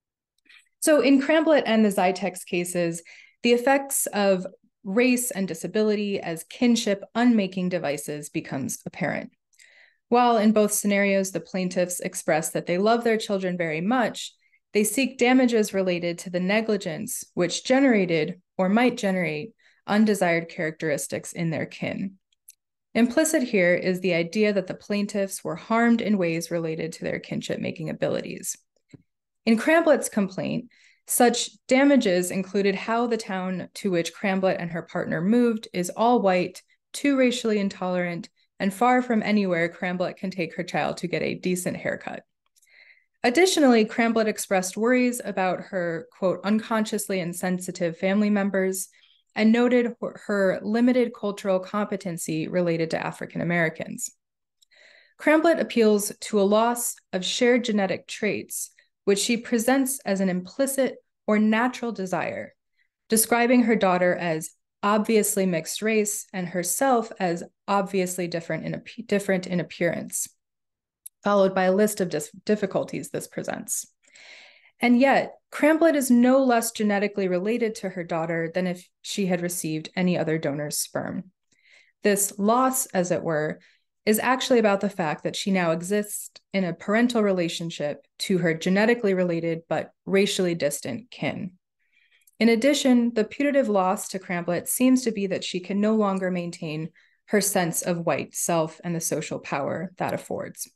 So in Cramblett and the Zytex cases, the effects of race and disability as kinship unmaking devices becomes apparent. While in both scenarios, the plaintiffs express that they love their children very much, they seek damages related to the negligence which generated or might generate undesired characteristics in their kin. Implicit here is the idea that the plaintiffs were harmed in ways related to their kinship-making abilities. In Cramblett's complaint, such damages included how the town to which Cramblett and her partner moved is all white, too racially intolerant, and far from anywhere Cramblett can take her child to get a decent haircut. Additionally, Cramblett expressed worries about her, quote, unconsciously insensitive family members and noted her limited cultural competency related to African Americans. Cramblett appeals to a loss of shared genetic traits, which she presents as an implicit or natural desire, describing her daughter as obviously mixed race and herself as obviously different in, different in appearance, followed by a list of difficulties this presents. And yet, Cramblett is no less genetically related to her daughter than if she had received any other donor's sperm. This loss, as it were, is actually about the fact that she now exists in a parental relationship to her genetically related but racially distant kin. In addition, the putative loss to Cramblett seems to be that she can no longer maintain her sense of white self and the social power that affords.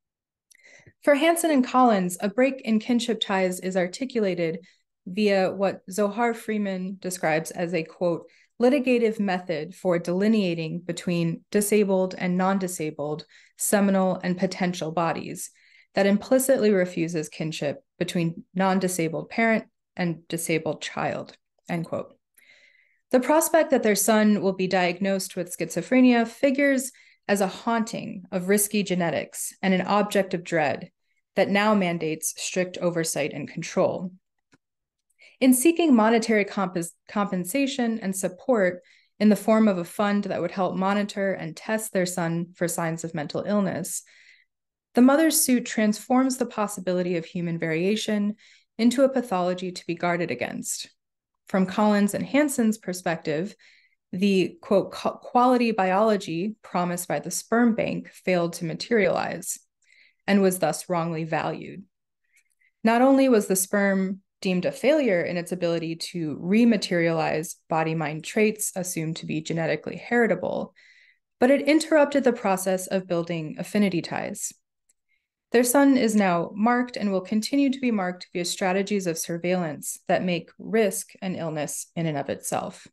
For Hansen and Collins, a break in kinship ties is articulated via what Zohar Freeman describes as a, quote, litigative method for delineating between disabled and non-disabled seminal and potential bodies that implicitly refuses kinship between non-disabled parent and disabled child, end quote. The prospect that their son will be diagnosed with schizophrenia figures as a haunting of risky genetics and an object of dread that now mandates strict oversight and control. In seeking monetary comp compensation and support in the form of a fund that would help monitor and test their son for signs of mental illness, the mother's suit transforms the possibility of human variation into a pathology to be guarded against. From Collins and Hansen's perspective, the, quote, quality biology promised by the sperm bank failed to materialize and was thus wrongly valued. Not only was the sperm deemed a failure in its ability to rematerialize body-mind traits assumed to be genetically heritable, but it interrupted the process of building affinity ties. Their son is now marked and will continue to be marked via strategies of surveillance that make risk an illness in and of itself.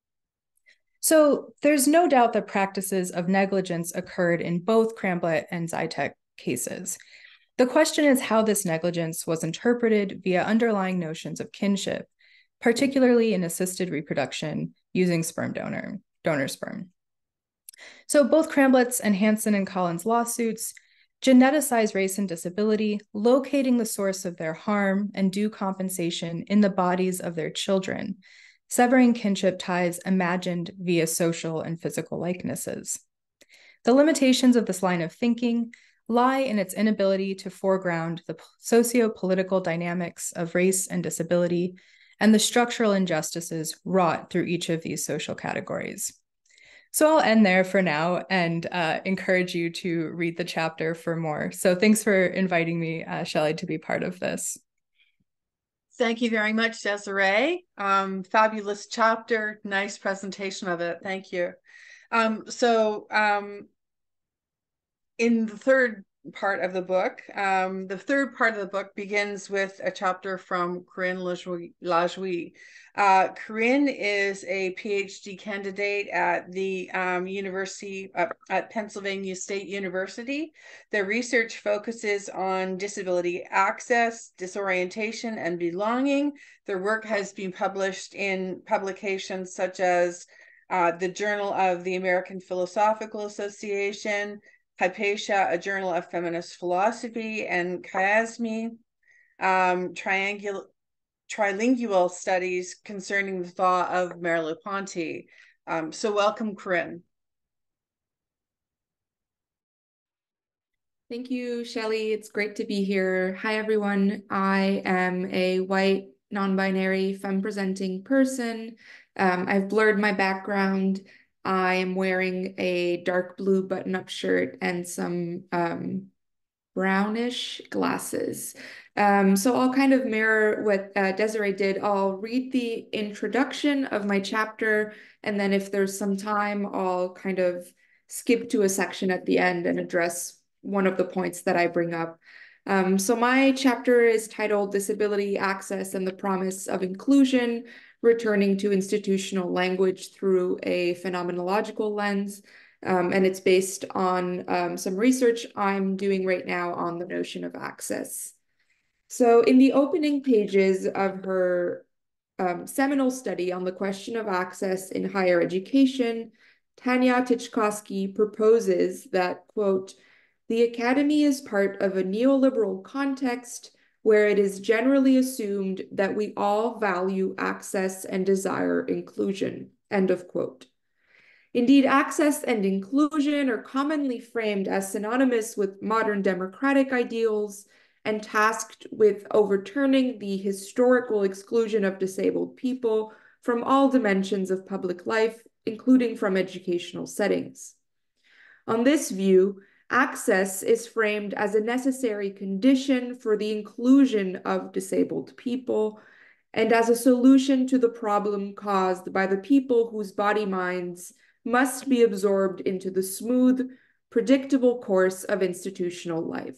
So there's no doubt that practices of negligence occurred in both Cramblett and Zytex cases. The question is how this negligence was interpreted via underlying notions of kinship, particularly in assisted reproduction using sperm donor, donor sperm. So both Cramblett's and Hansen and Collins lawsuits geneticize race and disability, locating the source of their harm and due compensation in the bodies of their children, severing kinship ties imagined via social and physical likenesses. The limitations of this line of thinking lie in its inability to foreground the socio-political dynamics of race and disability and the structural injustices wrought through each of these social categories. So I'll end there for now and uh, encourage you to read the chapter for more. So thanks for inviting me, uh, Shelley, to be part of this. Thank you very much, Desiree. Um, fabulous chapter, nice presentation of it. Thank you. Um, so um, in the third part of the book, um, the third part of the book begins with a chapter from Corinne Lajoie. Uh, Corinne is a PhD candidate at the um, University uh, at Pennsylvania State University. Their research focuses on disability access, disorientation, and belonging. Their work has been published in publications such as uh, the Journal of the American Philosophical Association, Hypatia, a Journal of Feminist Philosophy, and Chiasme, um, triangular trilingual studies concerning the thought of Merleau-Ponty. Um, so welcome, Corinne. Thank you, Shelley. It's great to be here. Hi, everyone. I am a white, non-binary, femme-presenting person. Um, I've blurred my background. I am wearing a dark blue button-up shirt and some um, brownish glasses. Um, so I'll kind of mirror what uh, Desiree did. I'll read the introduction of my chapter, and then if there's some time, I'll kind of skip to a section at the end and address one of the points that I bring up. Um, so my chapter is titled Disability Access and the Promise of Inclusion, Returning to Institutional Language Through a Phenomenological Lens. Um, and it's based on um, some research I'm doing right now on the notion of access. So in the opening pages of her um, seminal study on the question of access in higher education, Tanya Tichkowski proposes that, quote, the academy is part of a neoliberal context where it is generally assumed that we all value access and desire inclusion, end of quote. Indeed, access and inclusion are commonly framed as synonymous with modern democratic ideals and tasked with overturning the historical exclusion of disabled people from all dimensions of public life, including from educational settings. On this view, access is framed as a necessary condition for the inclusion of disabled people and as a solution to the problem caused by the people whose body minds must be absorbed into the smooth, predictable course of institutional life.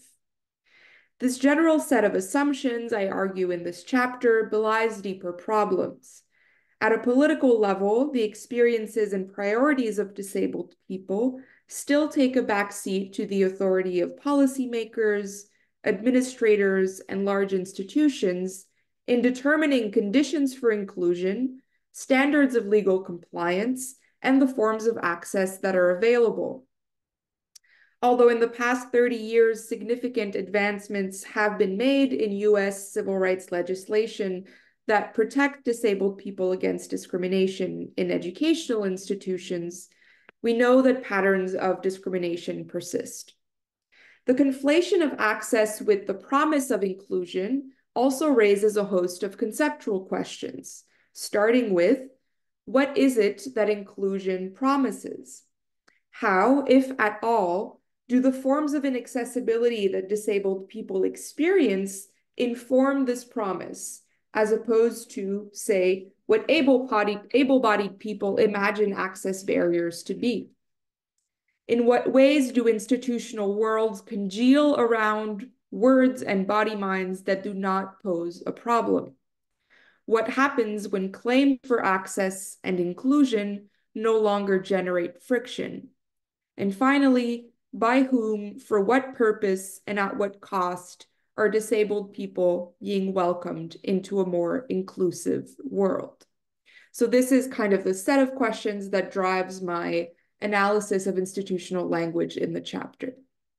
This general set of assumptions, I argue in this chapter, belies deeper problems. At a political level, the experiences and priorities of disabled people still take a backseat to the authority of policymakers, administrators, and large institutions in determining conditions for inclusion, standards of legal compliance, and the forms of access that are available. Although in the past thirty years, significant advancements have been made in U S civil rights legislation that protect disabled people against discrimination in educational institutions, we know that patterns of discrimination persist. The conflation of access with the promise of inclusion also raises a host of conceptual questions, starting with, what is it that inclusion promises? How, if at all, do the forms of inaccessibility that disabled people experience inform this promise, as opposed to, say, what able-bodied, able-bodied people imagine access barriers to be? In what ways do institutional worlds congeal around words and body minds that do not pose a problem? What happens when claims for access and inclusion no longer generate friction? And finally, by whom, for what purpose, and at what cost are disabled people being welcomed into a more inclusive world? So this is kind of the set of questions that drives my analysis of institutional language in the chapter.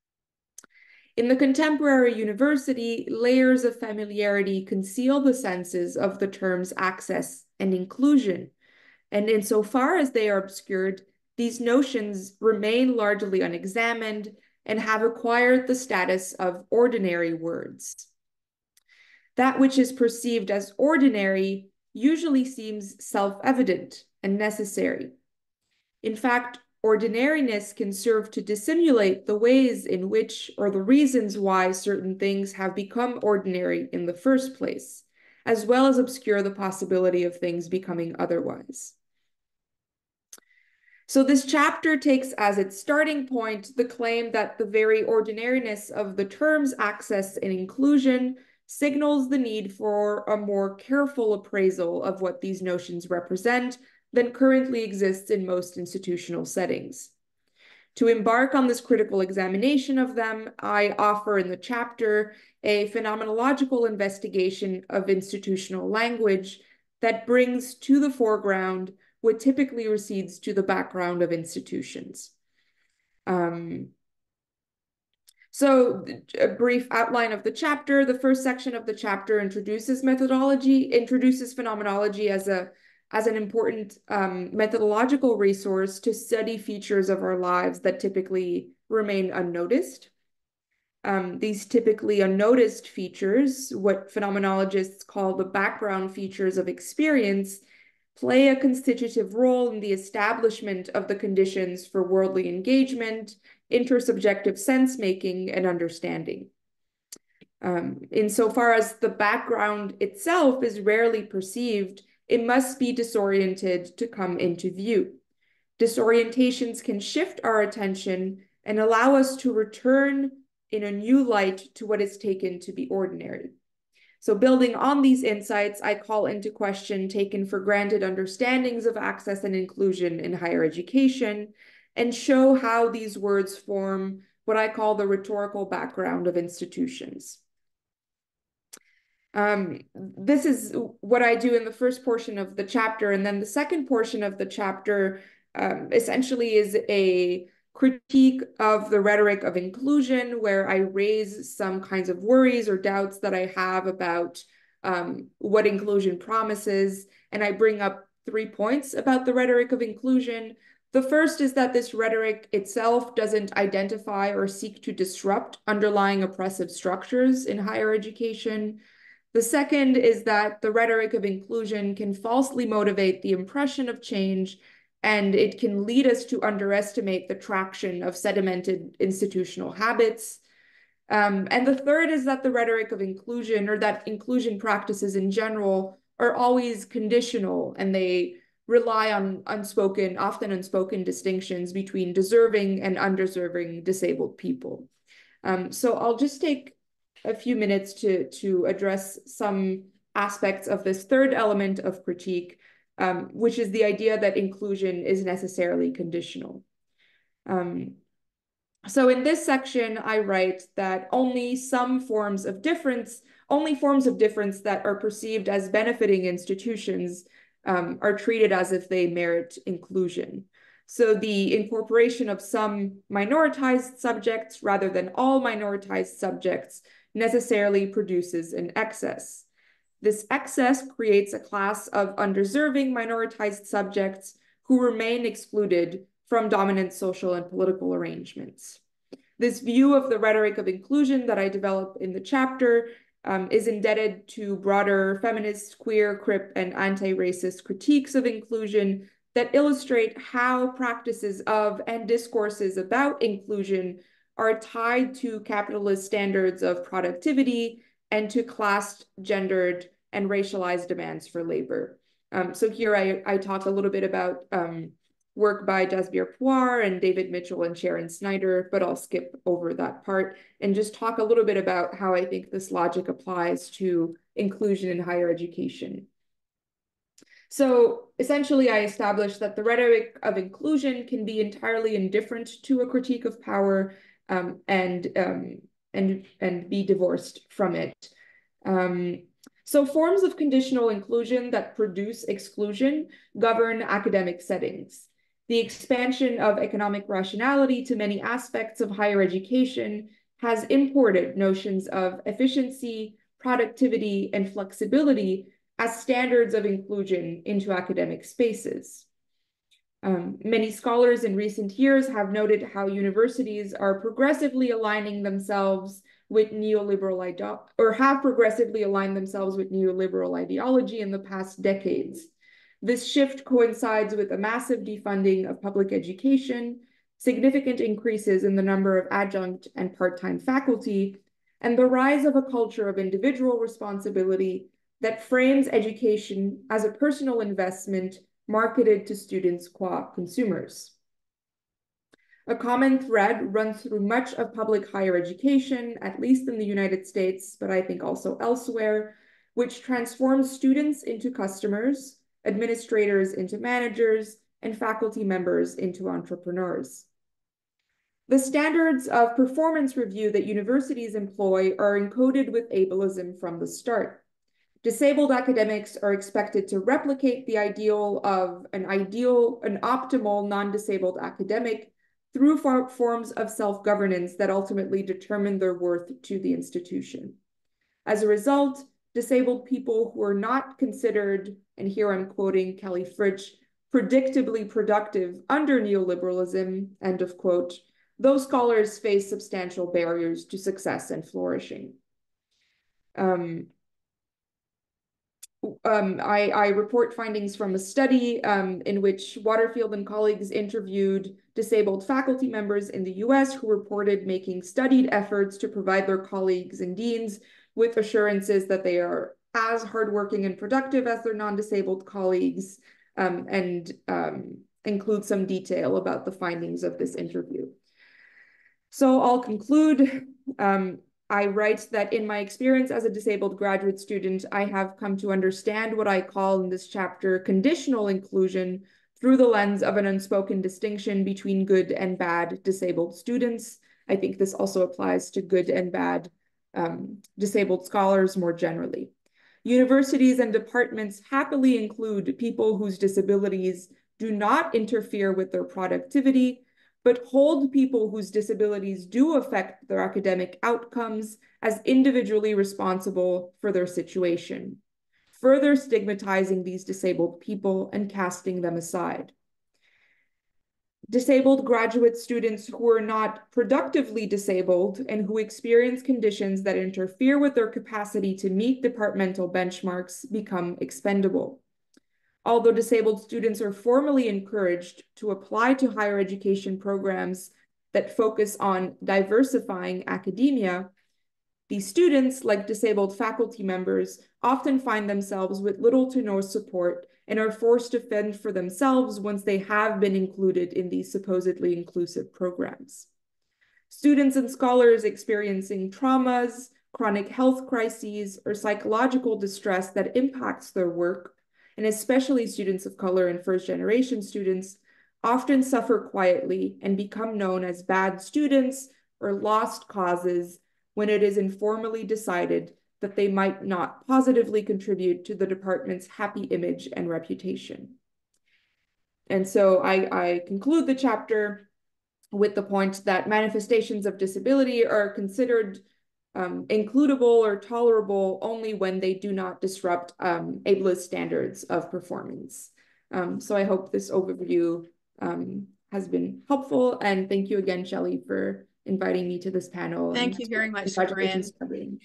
In the contemporary university, layers of familiarity conceal the senses of the terms access and inclusion. And insofar as they are obscured, these notions remain largely unexamined and have acquired the status of ordinary words. That which is perceived as ordinary usually seems self-evident and necessary. In fact, ordinariness can serve to dissimulate the ways in which, or the reasons why, certain things have become ordinary in the first place, as well as obscure the possibility of things becoming otherwise. So this chapter takes as its starting point the claim that the very ordinariness of the terms access and inclusion signals the need for a more careful appraisal of what these notions represent than currently exists in most institutional settings. To embark on this critical examination of them, I offer in the chapter a phenomenological investigation of institutional language that brings to the foreground what typically recedes to the background of institutions. Um, so a brief outline of the chapter. The first section of the chapter introduces methodology, introduces phenomenology as a as an important um, methodological resource to study features of our lives that typically remain unnoticed. Um, these typically unnoticed features, what phenomenologists call the background features of experience, play a constitutive role in the establishment of the conditions for worldly engagement, intersubjective sense-making, and understanding. Um, insofar as the background itself is rarely perceived, it must be disoriented to come into view. Disorientations can shift our attention and allow us to return in a new light to what is taken to be ordinary. So building on these insights, I call into question taken for granted understandings of access and inclusion in higher education and show how these words form what I call the rhetorical background of institutions. Um, this is what I do in the first portion of the chapter, and then the second portion of the chapter um, essentially is a critique of the rhetoric of inclusion, where I raise some kinds of worries or doubts that I have about um, what inclusion promises, and I bring up three points about the rhetoric of inclusion. The first is that this rhetoric itself doesn't identify or seek to disrupt underlying oppressive structures in higher education. The second is that the rhetoric of inclusion can falsely motivate the impression of change, and it can lead us to underestimate the traction of sedimented institutional habits. Um, and the third is that the rhetoric of inclusion, or that inclusion practices in general, are always conditional, and they rely on unspoken, often unspoken distinctions between deserving and undeserving disabled people. Um, so I'll just take a few minutes to, to address some aspects of this third element of critique, um, which is the idea that inclusion is necessarily conditional. Um, so in this section, I write that only some forms of difference, only forms of difference that are perceived as benefiting institutions um, are treated as if they merit inclusion. So the incorporation of some minoritized subjects rather than all minoritized subjects necessarily produces an excess. This excess creates a class of undeserving minoritized subjects who remain excluded from dominant social and political arrangements. This view of the rhetoric of inclusion that I develop in the chapter um, is indebted to broader feminist, queer, crip, and anti-racist critiques of inclusion that illustrate how practices of and discourses about inclusion are tied to capitalist standards of productivity and to classed, gendered, and racialized demands for labor. Um, so here I, I talk a little bit about um, work by Jasbir Puar and David Mitchell and Sharon Snyder, but I'll skip over that part and just talk a little bit about how I think this logic applies to inclusion in higher education. So essentially, I established that the rhetoric of inclusion can be entirely indifferent to a critique of power um, and, um, and, and be divorced from it. Um, so forms of conditional inclusion that produce exclusion govern academic settings. The expansion of economic rationality to many aspects of higher education has imported notions of efficiency, productivity, and flexibility as standards of inclusion into academic spaces. Um, many scholars in recent years have noted how universities are progressively aligning themselves with neoliberal ide- or have progressively aligned themselves with neoliberal ideology in the past decades. This shift coincides with a massive defunding of public education, significant increases in the number of adjunct and part-time faculty, and the rise of a culture of individual responsibility that frames education as a personal investment marketed to students qua consumers. A common thread runs through much of public higher education, at least in the United States, but I think also elsewhere, which transforms students into customers, administrators into managers, and faculty members into entrepreneurs. The standards of performance review that universities employ are encoded with ableism from the start. Disabled academics are expected to replicate the ideal of an ideal, an optimal non-disabled academic through for forms of self-governance that ultimately determine their worth to the institution. As a result, disabled people who are not considered, and here I'm quoting Kelly Fritsch, predictably productive under neoliberalism, end of quote, those scholars face substantial barriers to success and flourishing. Um, Um, I, I report findings from a study um, in which Waterfield and colleagues interviewed disabled faculty members in the U S who reported making studied efforts to provide their colleagues and deans with assurances that they are as hardworking and productive as their non-disabled colleagues, um, and um, include some detail about the findings of this interview. So I'll conclude. Um, I write that in my experience as a disabled graduate student, I have come to understand what I call in this chapter conditional inclusion through the lens of an unspoken distinction between good and bad disabled students. I think this also applies to good and bad um, disabled scholars more generally. Universities and departments happily include people whose disabilities do not interfere with their productivity, but hold people whose disabilities do affect their academic outcomes as individually responsible for their situation, further stigmatizing these disabled people and casting them aside. Disabled graduate students who are not productively disabled and who experience conditions that interfere with their capacity to meet departmental benchmarks become expendable. Although disabled students are formally encouraged to apply to higher education programs that focus on diversifying academia, these students, like disabled faculty members, often find themselves with little to no support and are forced to fend for themselves once they have been included in these supposedly inclusive programs. Students and scholars experiencing traumas, chronic health crises, or psychological distress that impacts their work, and especially students of color and first-generation students, often suffer quietly and become known as bad students or lost causes when it is informally decided that they might not positively contribute to the department's happy image and reputation. And so I, I conclude the chapter with the point that manifestations of disability are considered Um, includable or tolerable only when they do not disrupt um, ableist standards of performance. Um, so I hope this overview um, has been helpful, and thank you again, Shelley, for inviting me to this panel. Thank you very much, Congratulations, Corinne.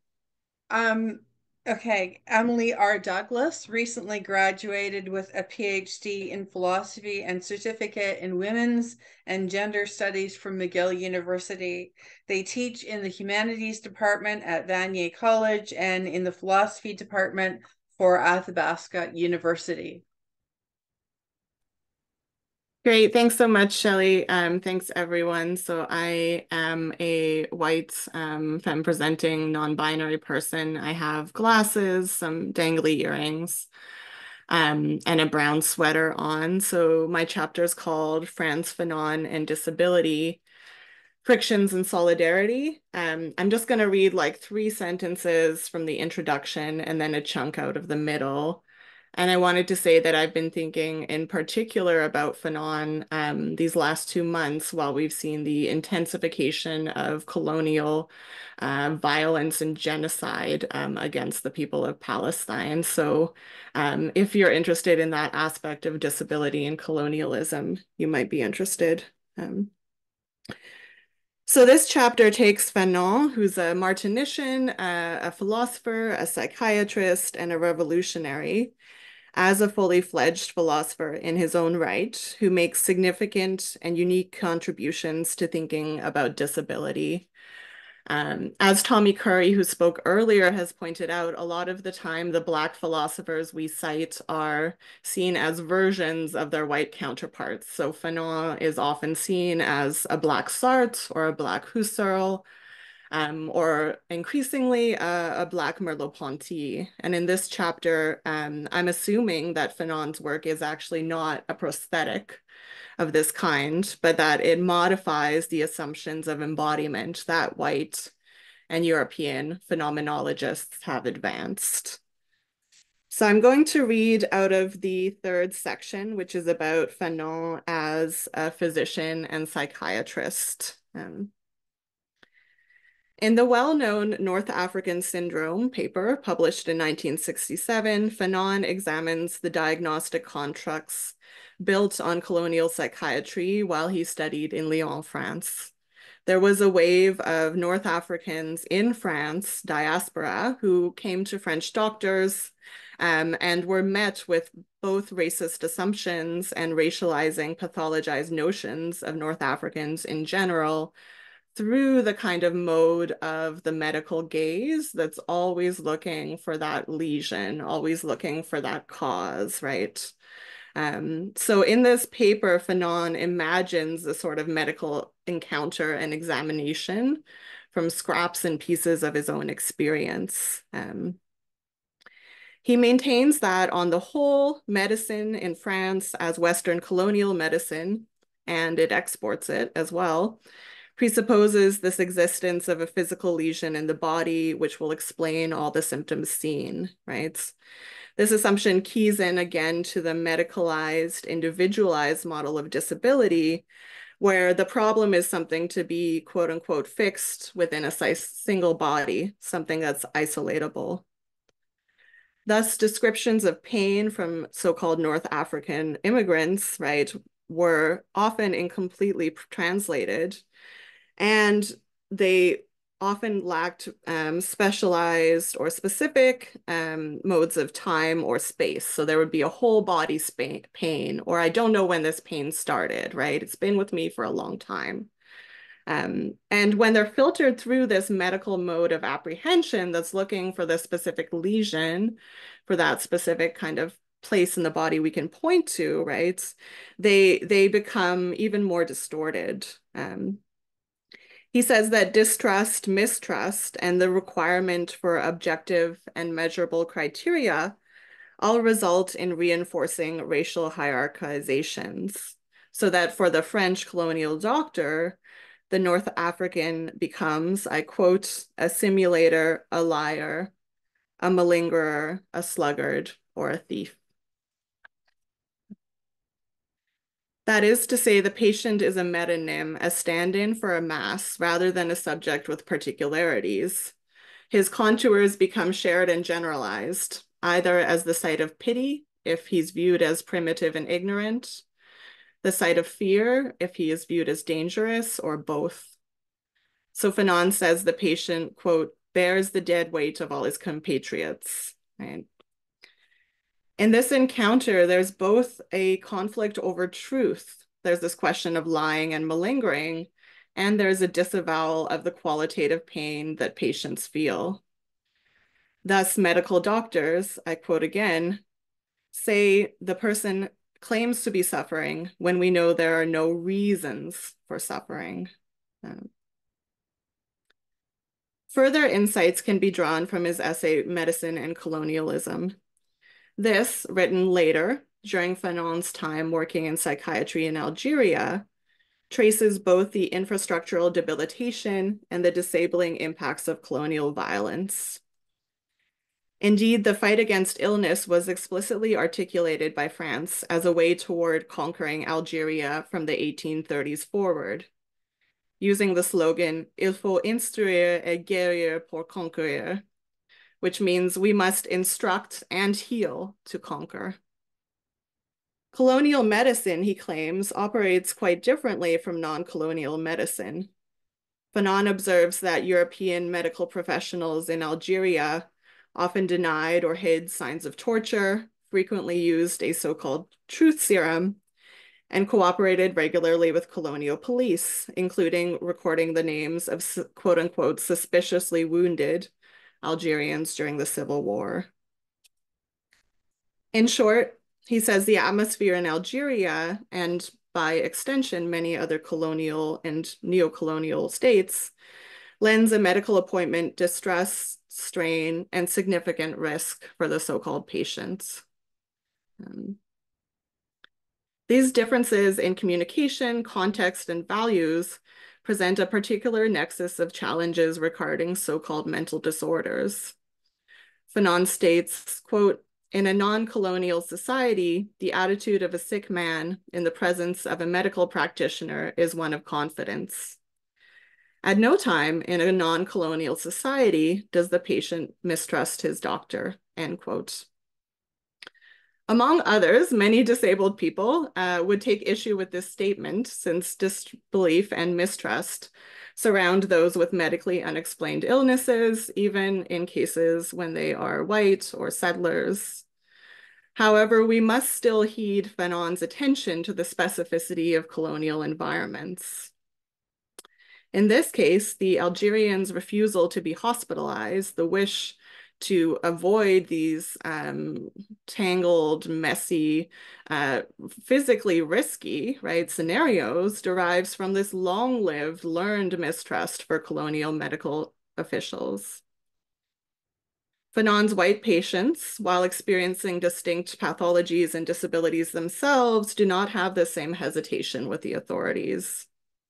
Um, okay, Emily R. Douglas recently graduated with a P H D in philosophy and certificate in women's and gender studies from McGill University. They teach in the humanities department at Vanier College and in the philosophy department for Athabasca University. Great. Thanks so much, Shelley. Um, thanks, everyone. So I am a white, um, femme-presenting, non-binary person. I have glasses, some dangly earrings, um, and a brown sweater on. So my chapter is called Frantz Fanon and Disability, Frictions and Solidarity. Um, I'm just going to read like three sentences from the introduction and then a chunk out of the middle. And I wanted to say that I've been thinking in particular about Fanon um, these last two months while we've seen the intensification of colonial uh, violence and genocide um, against the people of Palestine. So um, if you're interested in that aspect of disability and colonialism, you might be interested. Um, So this chapter takes Fanon, who's a Martinician, uh, a philosopher, a psychiatrist, and a revolutionary, as a fully fledged philosopher in his own right, who makes significant and unique contributions to thinking about disability. Um, as Tommy Curry, who spoke earlier, has pointed out, a lot of the time the Black philosophers we cite are seen as versions of their white counterparts. So Fanon is often seen as a Black Sartre or a Black Husserl, um, or increasingly a, a Black Merleau-Ponty. And in this chapter, um, I'm assuming that Fanon's work is actually not a prosthetic of this kind, but that it modifies the assumptions of embodiment that white and European phenomenologists have advanced. So I'm going to read out of the third section, which is about Fanon as a physician and psychiatrist. Um, In the well-known North African Syndrome paper published in nineteen sixty-seven, Fanon examines the diagnostic constructs built on colonial psychiatry while he studied in Lyon, France. There was a wave of North Africans in France, diaspora, who came to French doctors um, and were met with both racist assumptions and racializing, pathologized notions of North Africans in general, through the kind of mode of the medical gaze that's always looking for that lesion, always looking for that cause, right? Um, so in this paper, Fanon imagines a sort of medical encounter and examination from scraps and pieces of his own experience. Um, he maintains that on the whole, medicine in France as Western colonial medicine, and it exports it as well, presupposes this existence of a physical lesion in the body, which will explain all the symptoms seen, right? This assumption keys in again to the medicalized, individualized model of disability, where the problem is something to be quote unquote fixed within a single body, something that's isolatable. Thus, descriptions of pain from so-called North African immigrants, right, were often incompletely translated, and they often lacked um, specialized or specific um, modes of time or space. So there would be a whole body pain, or I don't know when this pain started, right? It's been with me for a long time. Um, and when they're filtered through this medical mode of apprehension that's looking for the specific lesion, for that specific kind of place in the body we can point to, right? They, they become even more distorted. Um, He says that distrust, mistrust, and the requirement for objective and measurable criteria all result in reinforcing racial hierarchizations, so that for the French colonial doctor, the North African becomes, I quote, a simulator, a liar, a malingerer, a sluggard, or a thief. That is to say, the patient is a metonym, a stand-in for a mass, rather than a subject with particularities. His contours become shared and generalized, either as the site of pity, if he's viewed as primitive and ignorant, the site of fear, if he is viewed as dangerous, or both. So Fanon says the patient, quote, bears the dead weight of all his compatriots, right? In this encounter, there's both a conflict over truth. There's this question of lying and malingering, and there's a disavowal of the qualitative pain that patients feel. Thus, medical doctors, I quote again, say the person claims to be suffering when we know there are no reasons for suffering. Um, further insights can be drawn from his essay, Medicine and Colonialism. This, written later, during Fanon's time working in psychiatry in Algeria, traces both the infrastructural debilitation and the disabling impacts of colonial violence. Indeed, the fight against illness was explicitly articulated by France as a way toward conquering Algeria from the eighteen thirties forward, using the slogan, Il faut instruire et guérir pour conquérir, which means we must instruct and heal to conquer. Colonial medicine, he claims, operates quite differently from non-colonial medicine. Fanon observes that European medical professionals in Algeria often denied or hid signs of torture, frequently used a so-called truth serum, and cooperated regularly with colonial police, including recording the names of quote-unquote suspiciously wounded Algerians during the Civil War. In short, he says the atmosphere in Algeria, and by extension many other colonial and neo-colonial states, lends a medical appointment distress, strain, and significant risk for the so-called patients. Um, these differences in communication, context, and values present a particular nexus of challenges regarding so-called mental disorders. Fanon states, quote, in a non-colonial society, the attitude of a sick man in the presence of a medical practitioner is one of confidence. At no time in a non-colonial society does the patient mistrust his doctor, end quote. Among others, many disabled people uh, would take issue with this statement, since disbelief and mistrust surround those with medically unexplained illnesses, even in cases when they are white or settlers. However, we must still heed Fanon's attention to the specificity of colonial environments. In this case, the Algerians' refusal to be hospitalized, the wish to avoid these um, tangled, messy, uh, physically risky, right, scenarios derives from this long-lived, learned mistrust for colonial medical officials. Fanon's white patients, while experiencing distinct pathologies and disabilities themselves, do not have the same hesitation with the authorities.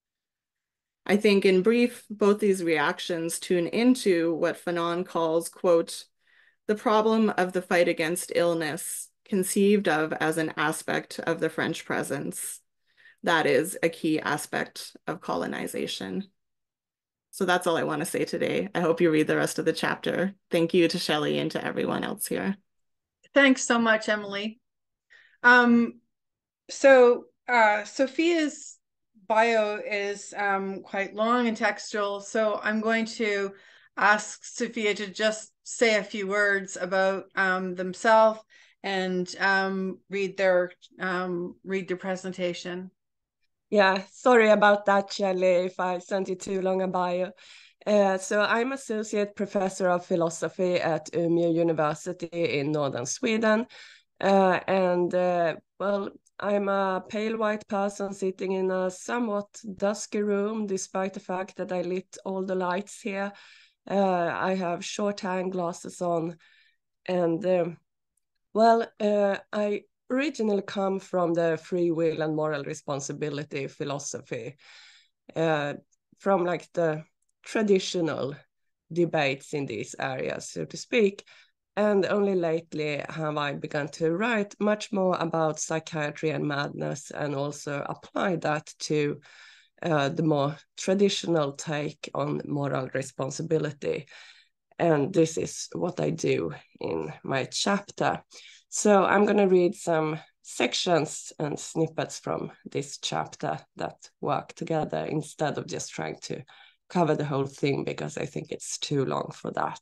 I think in brief, both these reactions tune into what Fanon calls, quote, the problem of the fight against illness, conceived of as an aspect of the French presence. That is a key aspect of colonization. So that's all I want to say today. I hope you read the rest of the chapter. Thank you to Shelley and to everyone else here. Thanks so much, Emily. Um, so uh, Sophia's bio is um, quite long and textual, so I'm going to ask Sophia to just say a few words about um, themselves and um, read their um, read their presentation. Yeah, sorry about that, Shelley, if I sent you too long a bio. Uh, so I'm associate professor of philosophy at Umeå University in northern Sweden. Uh, and uh, well, I'm a pale white person sitting in a somewhat dusky room, despite the fact that I lit all the lights here. Uh, I have short hand glasses on. And um, well, uh, I originally come from the free will and moral responsibility philosophy, uh, from like the traditional debates in these areas, so to speak. And only lately have I begun to write much more about psychiatry and madness, and also apply that to uh, the more traditional take on moral responsibility. And this is what I do in my chapter. So I'm going to read some sections and snippets from this chapter that work together, instead of just trying to cover the whole thing, because I think it's too long for that.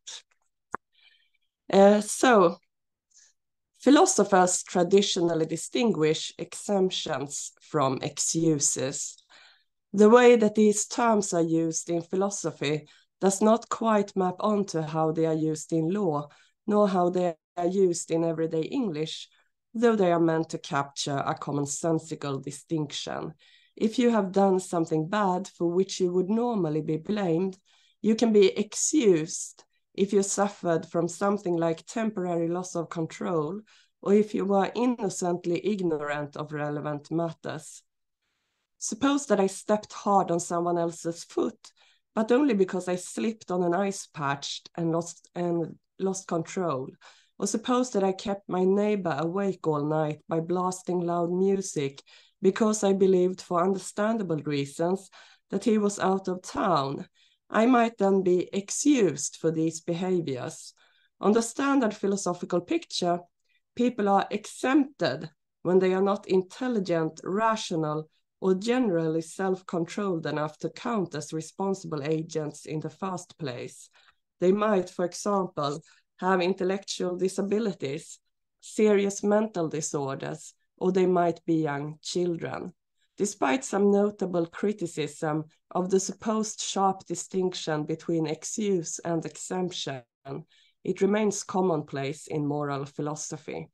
Uh, so, philosophers traditionally distinguish exemptions from excuses. The way that these terms are used in philosophy does not quite map onto how they are used in law, nor how they are used in everyday English, though they are meant to capture a commonsensical distinction. If you have done something bad for which you would normally be blamed, you can be excused if you suffered from something like temporary loss of control, or if you were innocently ignorant of relevant matters. Suppose that I stepped hard on someone else's foot, but only because I slipped on an ice patch and lost, and lost control, or suppose that I kept my neighbor awake all night by blasting loud music because I believed for understandable reasons that he was out of town. I might then be excused for these behaviors. On the standard philosophical picture, people are exempted when they are not intelligent, rational, or generally self-controlled enough to count as responsible agents in the first place. They might, for example, have intellectual disabilities, serious mental disorders, or they might be young children. Despite some notable criticism of the supposed sharp distinction between excuse and exemption, it remains commonplace in moral philosophy.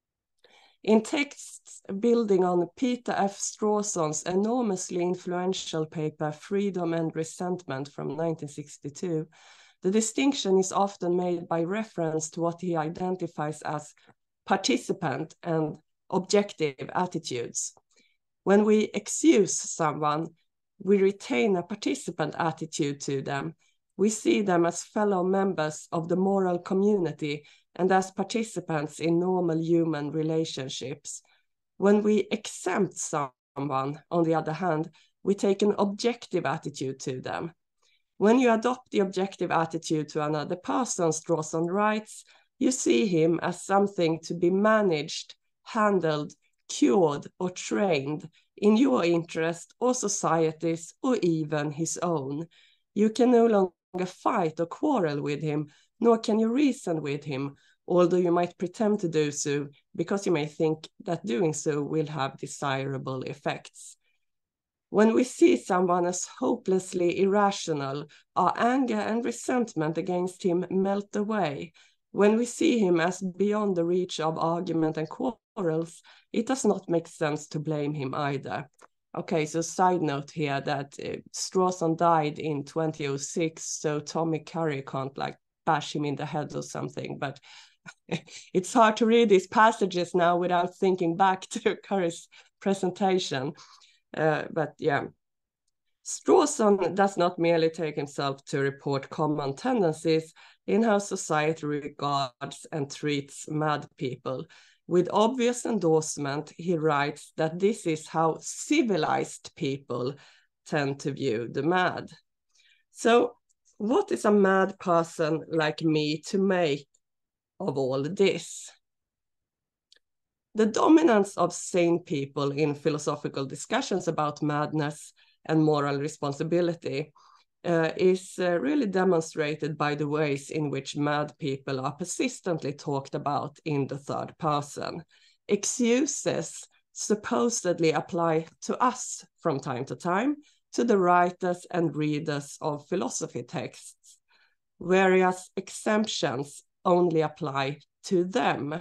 In texts building on Peter F. Strawson's enormously influential paper Freedom and Resentment from nineteen sixty-two, the distinction is often made by reference to what he identifies as participant and objective attitudes. When we excuse someone, we retain a participant attitude to them. We see them as fellow members of the moral community and as participants in normal human relationships. When we exempt someone, on the other hand, we take an objective attitude to them. When you adopt the objective attitude to another person, Strawson writes, you see him as something to be managed, handled, cured, or trained in your interest or society's or even his own. You can no longer fight or quarrel with him, nor can you reason with him, although you might pretend to do so because you may think that doing so will have desirable effects. When we see someone as hopelessly irrational, our anger and resentment against him melt away. When we see him as beyond the reach of argument and quarrels, it does not make sense to blame him either. Okay, so side note here that uh, Strawson died in twenty oh six, so Tommy Curry can't like bash him in the head or something, but it's hard to read these passages now without thinking back to Curry's presentation. Uh, but yeah, Strawson does not merely take himself to report common tendencies in how society regards and treats mad people. With obvious endorsement, he writes that this is how civilized people tend to view the mad. So what is a mad person like me to make of all this? The dominance of sane people in philosophical discussions about madness and moral responsibility uh, is uh, really demonstrated by the ways in which mad people are persistently talked about in the third person. Excuses supposedly apply to us from time to time, to the writers and readers of philosophy texts, whereas exemptions only apply to them.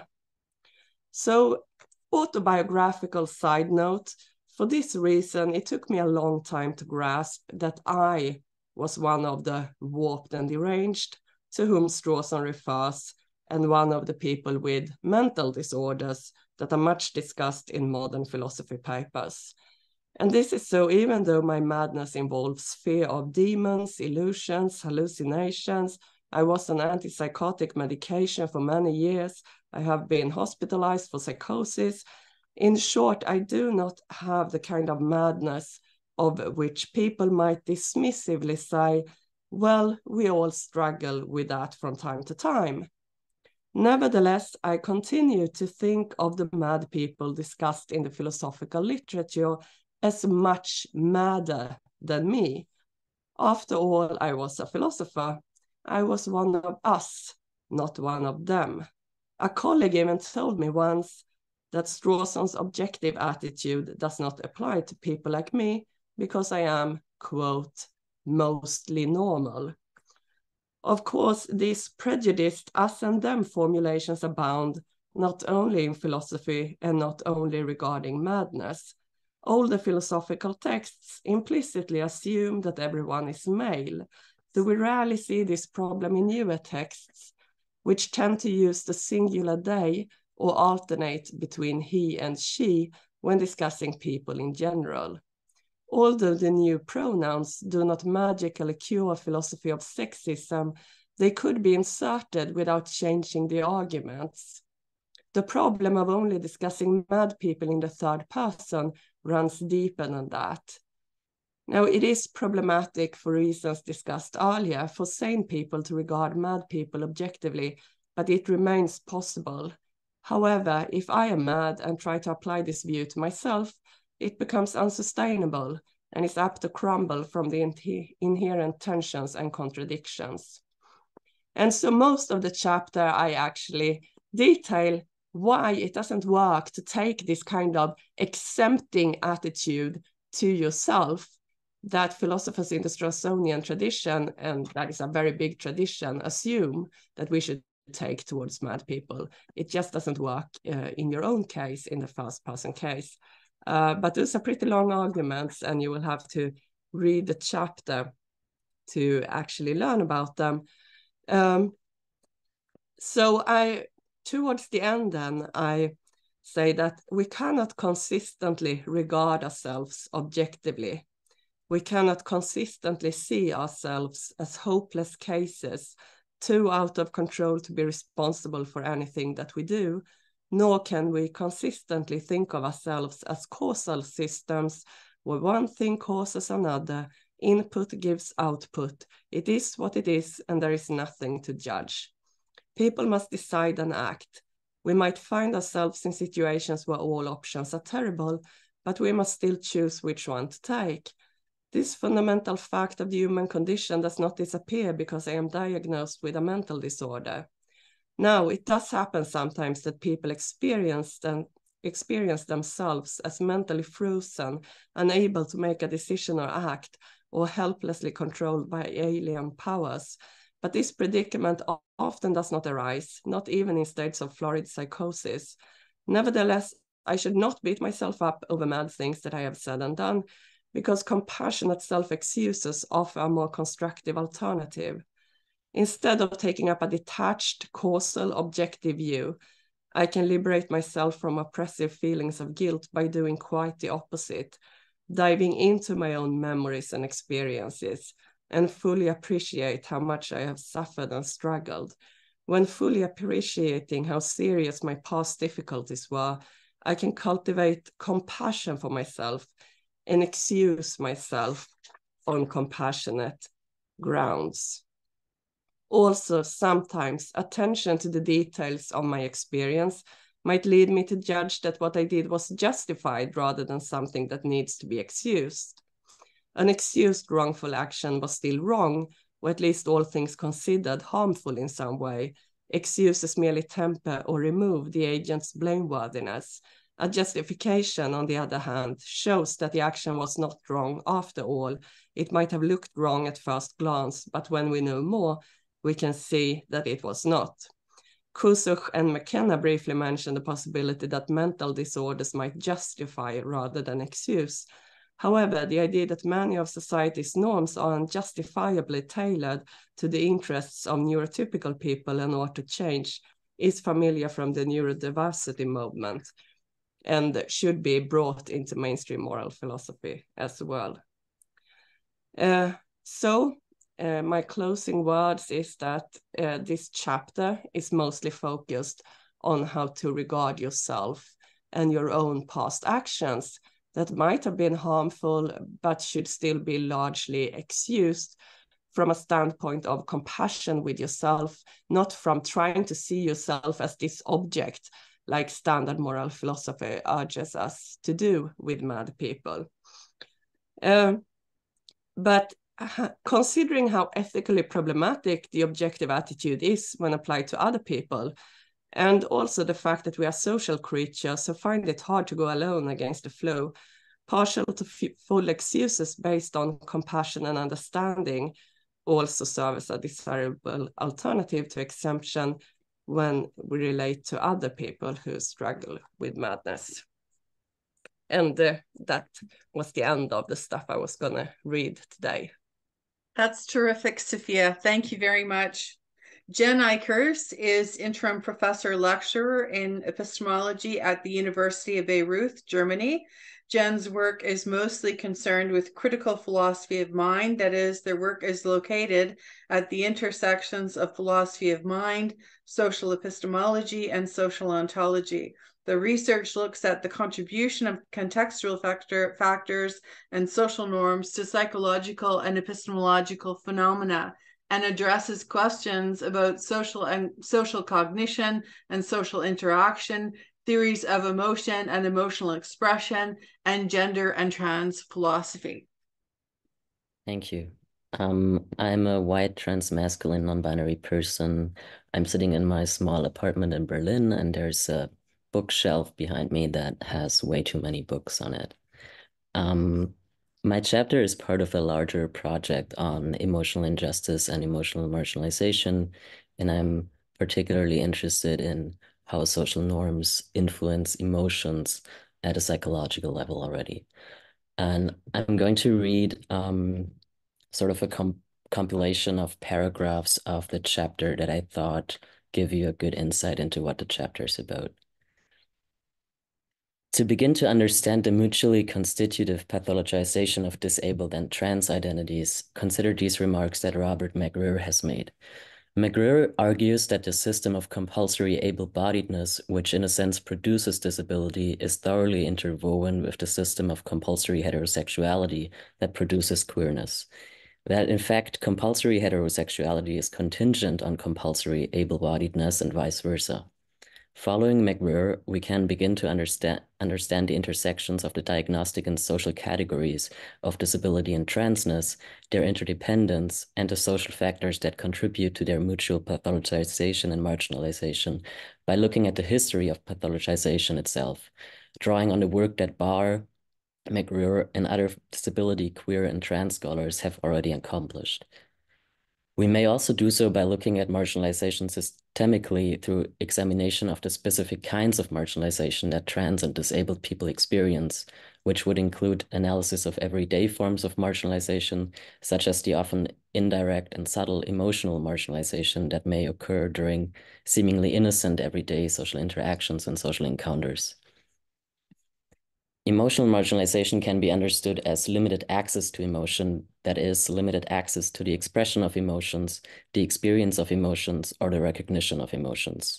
So, autobiographical side note, for this reason, it took me a long time to grasp that I was one of the warped and deranged to whom Strawson refers, and one of the people with mental disorders that are much discussed in modern philosophy papers. And this is so even though my madness involves fear of demons, illusions, hallucinations. I was on antipsychotic medication for many years. I have been hospitalized for psychosis. In short, I do not have the kind of madness of which people might dismissively say, well, we all struggle with that from time to time. Nevertheless, I continue to think of the mad people discussed in the philosophical literature as much madder than me. After all, I was a philosopher. I was one of us, not one of them. A colleague even told me once that Strawson's objective attitude does not apply to people like me because I am, quote, mostly normal. Of course, these prejudiced us and them formulations abound not only in philosophy and not only regarding madness. Older philosophical texts implicitly assume that everyone is male, though we rarely see this problem in newer texts, which tend to use the singular they or alternate between he and she when discussing people in general. Although the new pronouns do not magically cure philosophy of sexism, They could be inserted without changing the arguments. The problem of only discussing mad people in the third person runs deeper than that. Now, it is problematic for reasons discussed earlier for sane people to regard mad people objectively, but it remains possible. However, if I am mad and try to apply this view to myself, it becomes unsustainable and is apt to crumble from the inherent tensions and contradictions. And so most of the chapter, I actually detail why it doesn't work to take this kind of exempting attitude to yourself that philosophers in the Straussonian tradition, and that is a very big tradition, assume that we should take towards mad people. It just doesn't work uh, in your own case, in the first person case. Uh, but those are pretty long arguments, and you will have to read the chapter to actually learn about them. Um, so I, towards the end then, I say that we cannot consistently regard ourselves objectively. We cannot consistently see ourselves as hopeless cases, too out of control to be responsible for anything that we do, nor can we consistently think of ourselves as causal systems where one thing causes another, input gives output. It is what it is, and there is nothing to judge. People must decide and act. We might find ourselves in situations where all options are terrible, but we must still choose which one to take. This fundamental fact of the human condition does not disappear because I am diagnosed with a mental disorder. Now, it does happen sometimes that people experience, them, experience themselves as mentally frozen, unable to make a decision or act, or helplessly controlled by alien powers. But this predicament often does not arise, not even in states of florid psychosis. Nevertheless, I should not beat myself up over mad things that I have said and done, because compassionate self-excuses offer a more constructive alternative. Instead of taking up a detached, causal, objective view, I can liberate myself from oppressive feelings of guilt by doing quite the opposite, diving into my own memories and experiences, and fully appreciate how much I have suffered and struggled. When fully appreciating how serious my past difficulties were, I can cultivate compassion for myself and excuse myself on compassionate grounds. Also, sometimes attention to the details of my experience might lead me to judge that what I did was justified rather than something that needs to be excused. An excused wrongful action was still wrong, or at least all things considered harmful in some way. Excuses merely temper or remove the agent's blameworthiness. A justification, on the other hand, shows that the action was not wrong after all. It might have looked wrong at first glance, but when we know more, we can see that it was not. Kusuch and McKenna briefly mentioned the possibility that mental disorders might justify rather than excuse. However, the idea that many of society's norms are unjustifiably tailored to the interests of neurotypical people in order to change is familiar from the neurodiversity movement, and should be brought into mainstream moral philosophy as well. Uh, so uh, my closing words is that uh, this chapter is mostly focused on how to regard yourself and your own past actions that might have been harmful, but should still be largely excused from a standpoint of compassion with yourself, not from trying to see yourself as this object, like standard moral philosophy urges us to do with mad people. Uh, but uh, considering how ethically problematic the objective attitude is when applied to other people, and also the fact that we are social creatures who find it hard to go alone against the flow, partial to full excuses based on compassion and understanding also serve as a desirable alternative to exemption when we relate to other people who struggle with madness. And uh, that was the end of the stuff I was going to read today. That's terrific, Sophia. Thank you very much. Jen Eichers is interim professor lecturer in epistemology at the University of Bayreuth, Germany. Jen's work is mostly concerned with critical philosophy of mind. That is, their work is located at the intersections of philosophy of mind, social epistemology, and social ontology. The research looks at the contribution of contextual factor, factors and social norms to psychological and epistemological phenomena, and addresses questions about social and social cognition and social interaction, theories of emotion and emotional expression, and gender and trans philosophy. Thank you. Um, I'm a white trans-masculine non-binary person. I'm sitting in my small apartment in Berlin, and there's a bookshelf behind me that has way too many books on it. Um, my chapter is part of a larger project on emotional injustice and emotional marginalization, and I'm particularly interested in how social norms influence emotions at a psychological level already. And I'm going to read um, sort of a com compilation of paragraphs of the chapter that I thought give you a good insight into what the chapter is about. To begin to understand the mutually constitutive pathologization of disabled and trans identities, consider these remarks that Robert McGreer has made. McGreer argues that the system of compulsory able-bodiedness, which in a sense produces disability, is thoroughly interwoven with the system of compulsory heterosexuality that produces queerness. That in fact, compulsory heterosexuality is contingent on compulsory able-bodiedness and vice versa. Following McGreer, we can begin to understand, understand the intersections of the diagnostic and social categories of disability and transness, their interdependence, and the social factors that contribute to their mutual pathologization and marginalization by looking at the history of pathologization itself, drawing on the work that Barr, McGreer, and other disability, queer, and trans scholars have already accomplished. We may also do so by looking at marginalization systemically through examination of the specific kinds of marginalization that trans and disabled people experience, which would include analysis of everyday forms of marginalization, such as the often indirect and subtle emotional marginalization that may occur during seemingly innocent everyday social interactions and social encounters. Emotional marginalization can be understood as limited access to emotion, that is, limited access to the expression of emotions, the experience of emotions, or the recognition of emotions.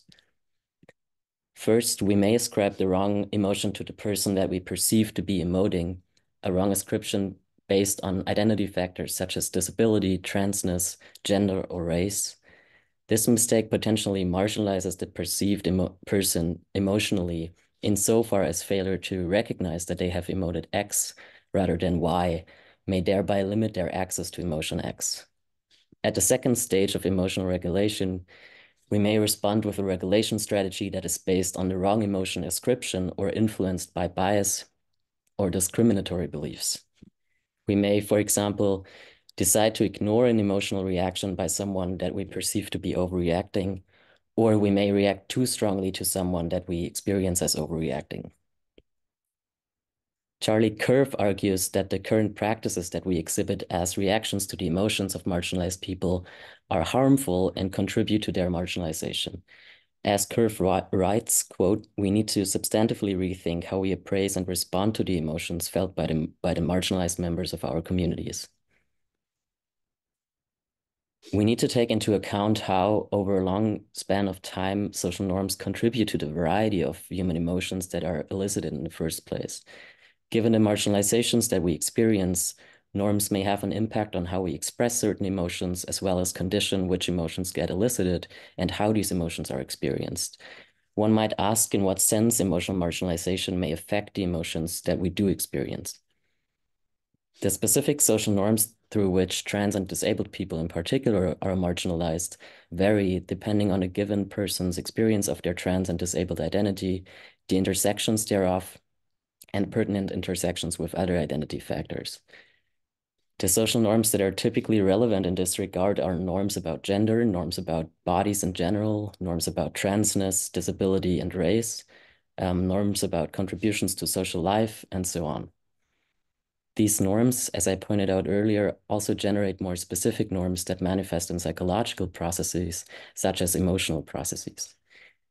First, we may ascribe the wrong emotion to the person that we perceive to be emoting, a wrong ascription based on identity factors such as disability, transness, gender, or race. This mistake potentially marginalizes the perceived emo person emotionally, insofar as failure to recognize that they have emoted X rather than Y may thereby limit their access to emotion X. At the second stage of emotional regulation, we may respond with a regulation strategy that is based on the wrong emotion ascription or influenced by bias or discriminatory beliefs. We may, for example, decide to ignore an emotional reaction by someone that we perceive to be overreacting, or we may react too strongly to someone that we experience as overreacting. Charlie Kerf argues that the current practices that we exhibit as reactions to the emotions of marginalized people are harmful and contribute to their marginalization. As Kerf writes, quote, "We need to substantively rethink how we appraise and respond to the emotions felt by the, by the marginalized members of our communities. We need to take into account how, over a long span of time, social norms contribute to the variety of human emotions that are elicited in the first place. Given the marginalizations that we experience, norms may have an impact on how we express certain emotions, as well as condition which emotions get elicited and how these emotions are experienced. One might ask in what sense emotional marginalization may affect the emotions that we do experience. The specific social norms through which trans and disabled people in particular are marginalized vary depending on a given person's experience of their trans and disabled identity, the intersections thereof, and pertinent intersections with other identity factors. The social norms that are typically relevant in this regard are norms about gender, norms about bodies in general, norms about transness, disability, and race, um, norms about contributions to social life, and so on. These norms, as I pointed out earlier, also generate more specific norms that manifest in psychological processes, such as emotional processes.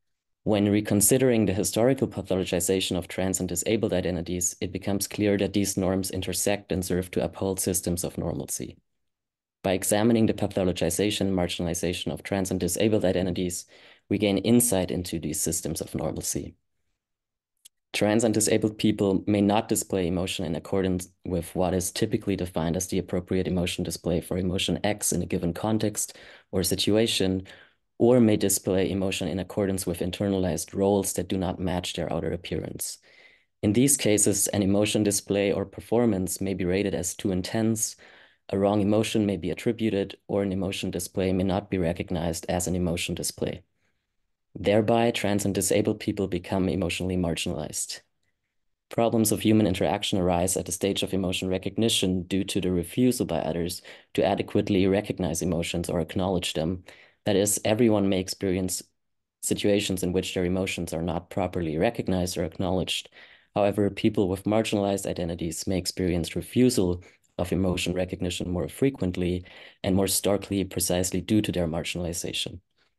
When reconsidering the historical pathologization of trans and disabled identities, it becomes clear that these norms intersect and serve to uphold systems of normalcy. By examining the pathologization and marginalization of trans and disabled identities, we gain insight into these systems of normalcy. Trans and disabled people may not display emotion in accordance with what is typically defined as the appropriate emotion display for emotion X in a given context or situation, or may display emotion in accordance with internalized roles that do not match their outer appearance. In these cases, an emotion display or performance may be rated as too intense, a wrong emotion may be attributed, or an emotion display may not be recognized as an emotion display. Thereby, trans and disabled people become emotionally marginalized. Problems of human interaction arise at the stage of emotion recognition due to the refusal by others to adequately recognize emotions or acknowledge them. That is, everyone may experience situations in which their emotions are not properly recognized or acknowledged. However, people with marginalized identities may experience refusal of emotion recognition more frequently and more starkly precisely due to their marginalization.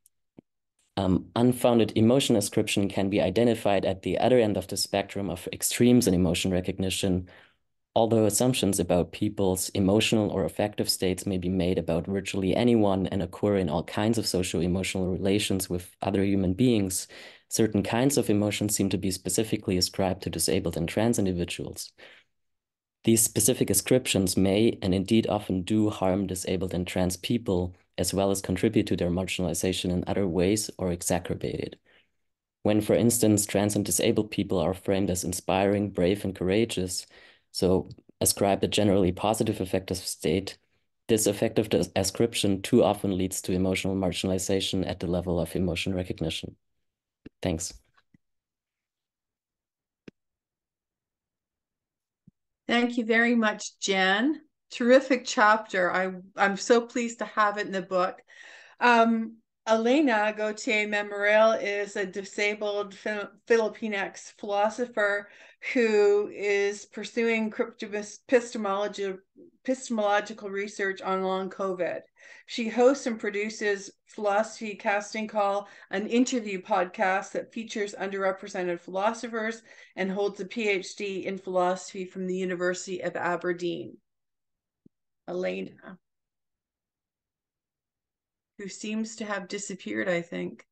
Um, unfounded emotion ascription can be identified at the other end of the spectrum of extremes in emotion recognition, although assumptions about people's emotional or affective states may be made about virtually anyone and occur in all kinds of socio-emotional relations with other human beings, certain kinds of emotions seem to be specifically ascribed to disabled and trans individuals. These specific ascriptions may, and indeed often do, harm disabled and trans people, as well as contribute to their marginalization in other ways or exacerbate it. When, for instance, trans and disabled people are framed as inspiring, brave, and courageous, so ascribed a generally positive affective state, this affective ascription too often leads to emotional marginalization at the level of emotion recognition. Thanks. Thank you very much, Jen. Terrific chapter. I, I'm so pleased to have it in the book. Um, Elena Gautier Memorial is a disabled Filipinx philosopher who is pursuing cryptoepistemology, epistemological research on long COVID. She hosts and produces Philosophy Casting Call, an interview podcast that features underrepresented philosophers, and holds a PhD in philosophy from the University of Aberdeen. Elena, who seems to have disappeared, I think.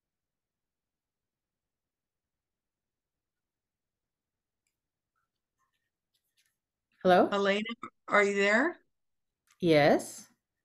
Hello? Elena, are you there? Yes.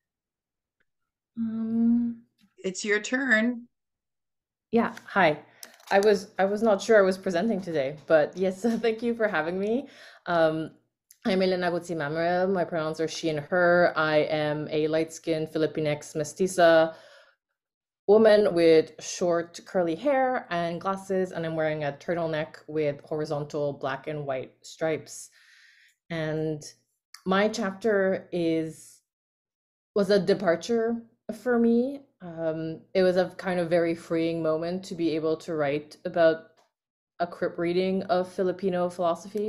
Um, It's your turn. yeah, hi. I was I was not sure I was presenting today, but yes, thank you for having me. Um, I'm Elena Gutsi Manuel. My pronouns are she and her. I am a light-skinned Filipinx mestiza woman with short curly hair and glasses, and I'm wearing a turtleneck with horizontal black and white stripes. And my chapter is was a departure for me. Um, it was a kind of very freeing moment to be able to write about a crip reading of Filipino philosophy.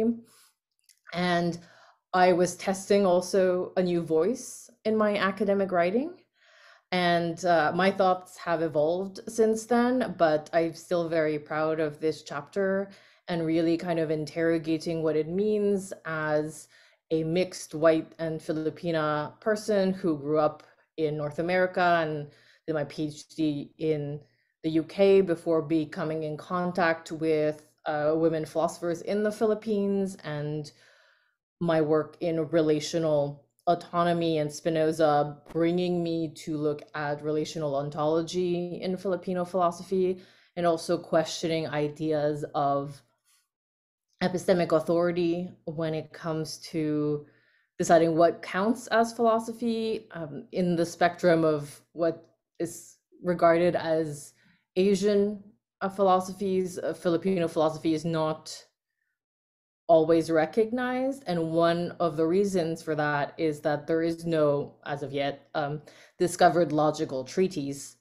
And I was testing also a new voice in my academic writing. And uh, my thoughts have evolved since then, but I'm still very proud of this chapter and really kind of interrogating what it means as a mixed white and Filipina person who grew up in North America and did my PhD in the U K before becoming in contact with uh, women philosophers in the Philippines, and my work in relational autonomy and Spinoza bringing me to look at relational ontology in Filipino philosophy, and also questioning ideas of epistemic authority when it comes to deciding what counts as philosophy um, in the spectrum of what is regarded as Asian uh, philosophies. Uh, Filipino philosophy is not always recognized, and one of the reasons for that is that there is no, as of yet, um, discovered logical treatise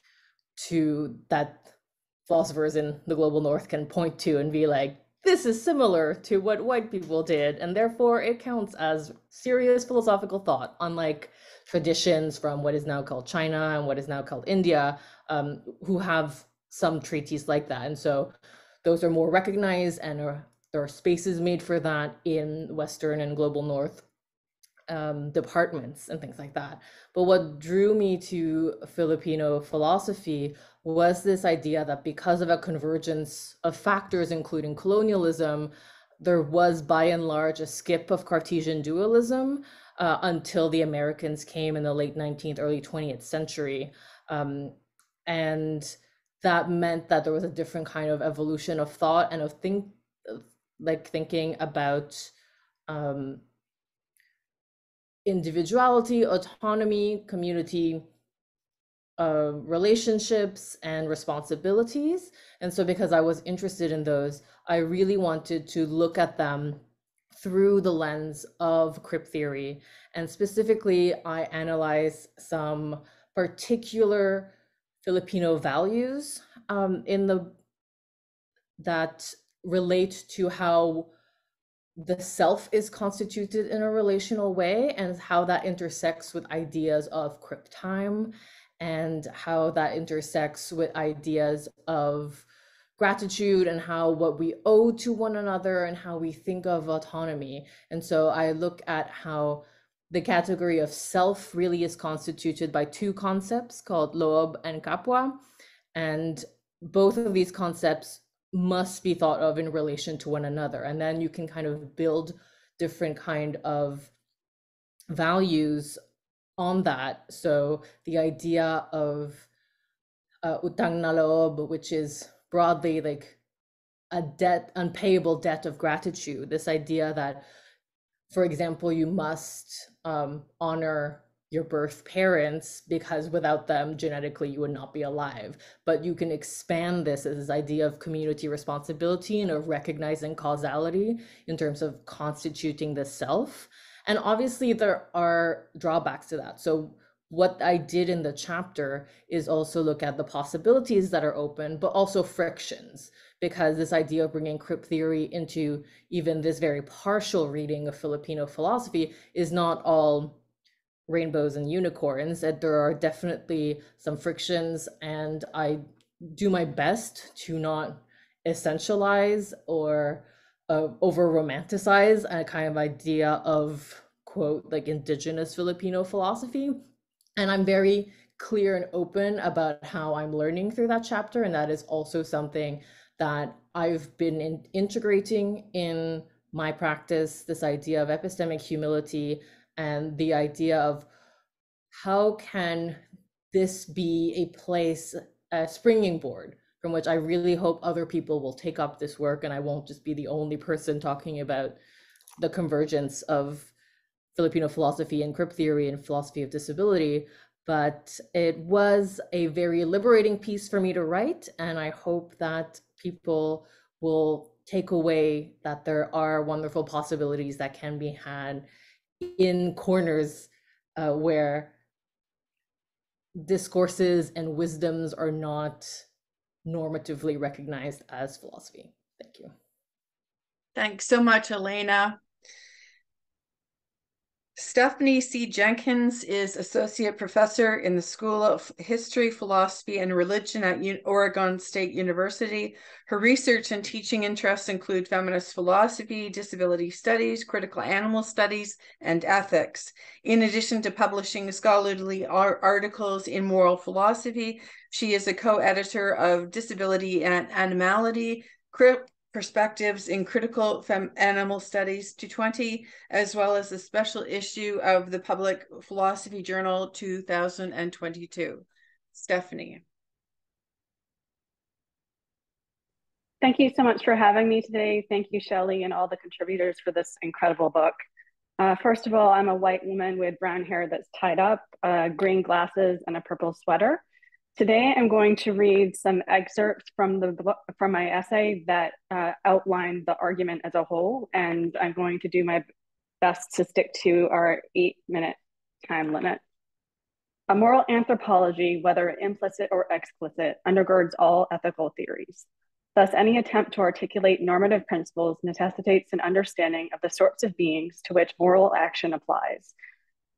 to that philosophers in the global north can point to and be like, this is similar to what white people did, and therefore it counts as serious philosophical thought, unlike traditions from what is now called China and what is now called India, um, who have some treaties like that. And so those are more recognized, and are, there are spaces made for that in Western and Global North um, departments and things like that. But what drew me to Filipino philosophy was this idea that because of a convergence of factors, including colonialism, there was by and large a skip of Cartesian dualism uh, until the Americans came in the late nineteenth, early twentieth century. Um, and that meant that there was a different kind of evolution of thought and of think, like thinking about um, individuality, autonomy, community uh, relationships, and responsibilities. And so because I was interested in those, I really wanted to look at them through the lens of crip theory. And specifically, I analyzed some particular Filipino values um, in the that relate to how the self is constituted in a relational way, and how that intersects with ideas of crip time, and how that intersects with ideas of gratitude, and how what we owe to one another, and how we think of autonomy. And so I look at how the category of self really is constituted by two concepts called loob and kapwa, and both of these concepts must be thought of in relation to one another. And then you can kind of build different kind of values on that. So the idea of uh, utang na loob, which is broadly like a debt, unpayable debt of gratitude. This idea that, for example, you must um, honor your birth parents because without them, genetically, you would not be alive. But you can expand this as this idea of community responsibility and of recognizing causality in terms of constituting the self. And obviously, there are drawbacks to that. So what I did in the chapter is also look at the possibilities that are open, but also frictions, because this idea of bringing crip theory into even this very partial reading of Filipino philosophy is not all rainbows and unicorns, that there are definitely some frictions, and I do my best to not essentialize or uh, over romanticize a kind of idea of, quote, like indigenous Filipino philosophy. And I'm very clear and open about how I'm learning through that chapter, and that is also something that I've been in integrating in my practice, this idea of epistemic humility, and the idea of how can this be a place, a springing board from which I really hope other people will take up this work, and I won't just be the only person talking about the convergence of Filipino philosophy and crip theory and philosophy of disability. But it was a very liberating piece for me to write, and I hope that people will take away that there are wonderful possibilities that can be had in corners uh, where discourses and wisdoms are not normatively recognized as philosophy. Thank you. Thanks so much, Elena. Stephanie C. Jenkins is Associate Professor in the School of History, Philosophy, and Religion at U- Oregon State University. Her research and teaching interests include feminist philosophy, disability studies, critical animal studies, and ethics. In addition to publishing scholarly ar- articles in moral philosophy, she is a co-editor of Disability and Animality, Crit- Perspectives in Critical Fem Animal Studies two twenty, as well as a special issue of the Public Philosophy Journal two thousand twenty-two. Stephanie. Thank you so much for having me today. Thank you, Shelley, and all the contributors for this incredible book. Uh, first of all, I'm a white woman with brown hair that's tied up, uh, green glasses, and a purple sweater. Today, I'm going to read some excerpts from the book, from my essay that uh, outline the argument as a whole, and I'm going to do my best to stick to our eight-minute time limit. A moral anthropology, whether implicit or explicit, undergirds all ethical theories. Thus, any attempt to articulate normative principles necessitates an understanding of the sorts of beings to which moral action applies.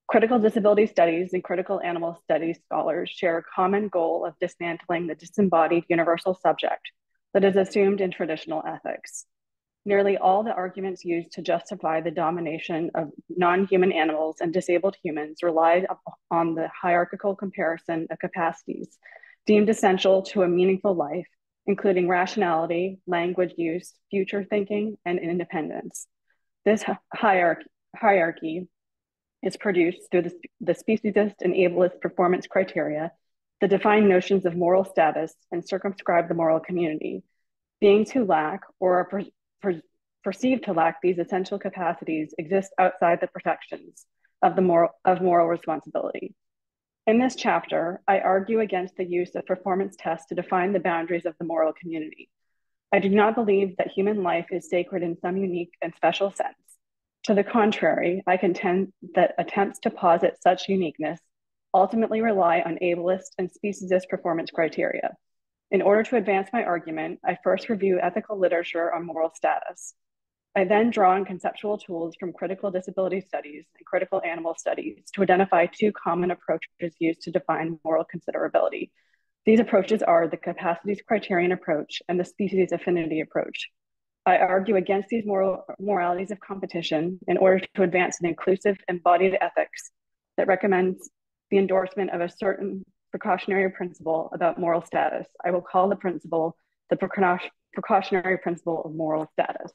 Critical disability studies and critical animal studies scholars share a common goal of dismantling the disembodied universal subject that is assumed in traditional ethics. Nearly all the arguments used to justify the domination of non-human animals and disabled humans relied on the hierarchical comparison of capacities deemed essential to a meaningful life, including rationality, language use, future thinking, and independence. This hierarchy, hierarchy is produced through the, the speciesist and ableist performance criteria that define notions of moral status and circumscribe the moral community. Beings who lack or are per, per, perceived to lack these essential capacities exist outside the protections of, the moral, of moral responsibility. In this chapter, I argue against the use of performance tests to define the boundaries of the moral community. I do not believe that human life is sacred in some unique and special sense. To the contrary, I contend that attempts to posit such uniqueness ultimately rely on ableist and speciesist performance criteria. In order to advance my argument, I first review ethical literature on moral status. I then draw on conceptual tools from critical disability studies and critical animal studies to identify two common approaches used to define moral considerability. These approaches are the capacities criterion approach and the species affinity approach. I argue against these moral moralities of competition in order to advance an inclusive embodied ethics that recommends the endorsement of a certain precautionary principle about moral status. I will call the principle the precautionary principle of moral status.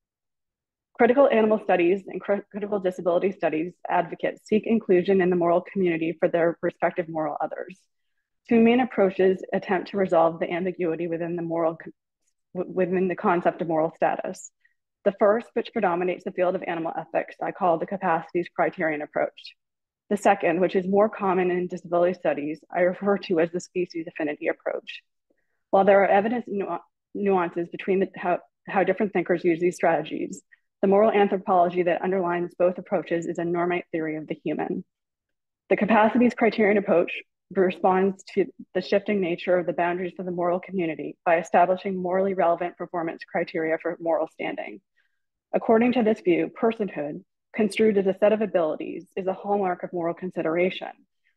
Critical animal studies and critical disability studies advocates seek inclusion in the moral community for their respective moral others. Two main approaches attempt to resolve the ambiguity within the moral within the concept of moral status. The first, which predominates the field of animal ethics, I call the capacities criterion approach. The second, which is more common in disability studies, I refer to as the species affinity approach. While there are evident nu nuances between the, how, how different thinkers use these strategies, the moral anthropology that underlines both approaches is a normite theory of the human. The capacities criterion approach responds to the shifting nature of the boundaries of the moral community by establishing morally relevant performance criteria for moral standing. According to this view, personhood, construed as a set of abilities, is a hallmark of moral consideration.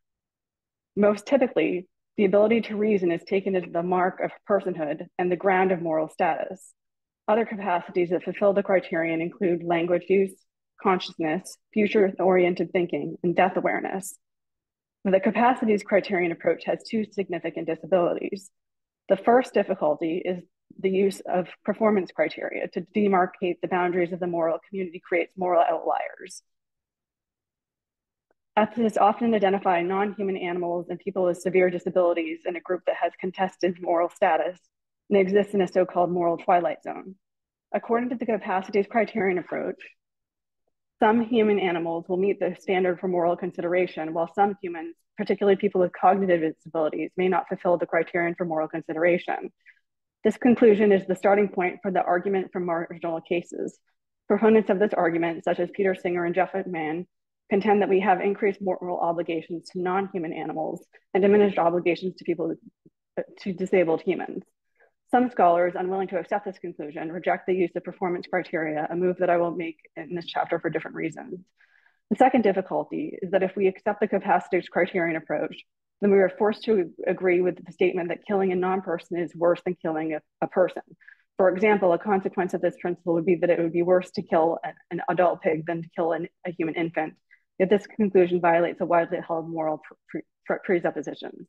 Most typically, the ability to reason is taken as the mark of personhood and the ground of moral status. Other capacities that fulfill the criterion include language use, consciousness, future-oriented thinking, and death awareness. The capacities criterion approach has two significant disabilities. The first difficulty is the use of performance criteria to demarcate the boundaries of the moral community creates moral outliers. Ethicists often identify non-human animals and people with severe disabilities in a group that has contested moral status and exists in a so-called moral twilight zone. According to the capacities criterion approach, some human animals will meet the standard for moral consideration, while some humans, particularly people with cognitive disabilities, may not fulfill the criterion for moral consideration. This conclusion is the starting point for the argument from marginal cases. Proponents of this argument, such as Peter Singer and Jeff Tremain, contend that we have increased moral obligations to non-human animals and diminished obligations to people to disabled humans. Some scholars, unwilling to accept this conclusion, reject the use of performance criteria, a move that I will make in this chapter for different reasons. The second difficulty is that if we accept the capacities criterion approach, then we are forced to agree with the statement that killing a non-person is worse than killing a, a person. For example, a consequence of this principle would be that it would be worse to kill an, an adult pig than to kill an, a human infant. Yet this conclusion violates a widely held moral pre pre presupposition.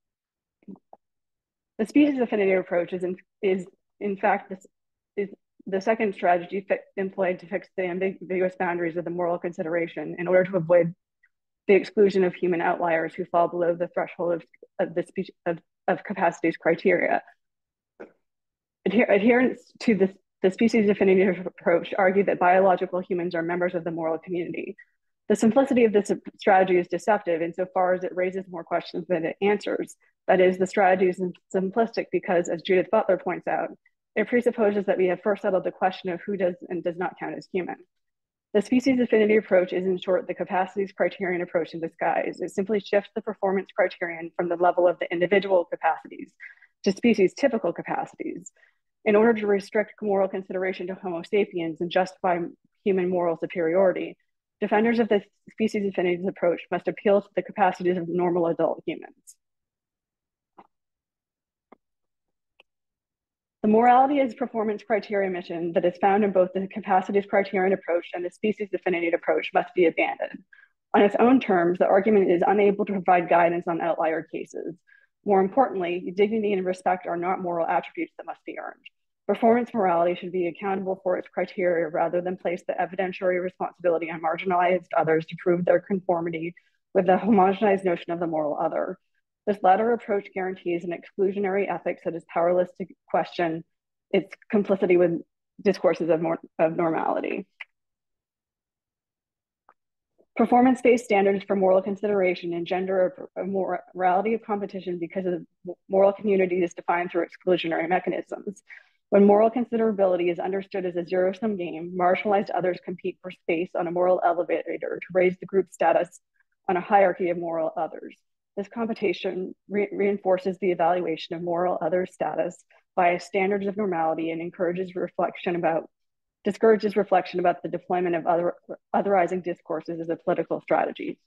The species affinity approach is in, is in fact this is the second strategy employed to fix the ambiguous boundaries of the moral consideration in order to avoid the exclusion of human outliers who fall below the threshold of, of the speech of, of capacities criteria. Adher adherents to this, the species affinity approach argue that biological humans are members of the moral community. The simplicity of this strategy is deceptive insofar as it raises more questions than it answers. That is, the strategy is simplistic because, as Judith Butler points out, it presupposes that we have first settled the question of who does and does not count as human. The species affinity approach is, in short, the capacities criterion approach in disguise. It simply shifts the performance criterion from the level of the individual capacities to species typical capacities in order to restrict moral consideration to Homo sapiens and justify human moral superiority. Defenders of the species affinities approach must appeal to the capacities of normal adult humans. The morality as performance criteria mission that is found in both the capacities criterion approach and the species affinity approach must be abandoned. On its own terms, the argument is unable to provide guidance on outlier cases. More importantly, dignity and respect are not moral attributes that must be earned. Performance morality should be accountable for its criteria rather than place the evidentiary responsibility on marginalized others to prove their conformity with the homogenized notion of the moral other. This latter approach guarantees an exclusionary ethics that is powerless to question its complicity with discourses of, more, of normality. Performance-based standards for moral consideration engender a morality of competition because of moral community is defined through exclusionary mechanisms. When moral considerability is understood as a zero-sum game, marginalized others compete for space on a moral elevator to raise the group status on a hierarchy of moral others. This competition re reinforces the evaluation of moral other status by standards of normality and encourages reflection about, discourages reflection about the deployment of other, otherizing discourses as a political strategy.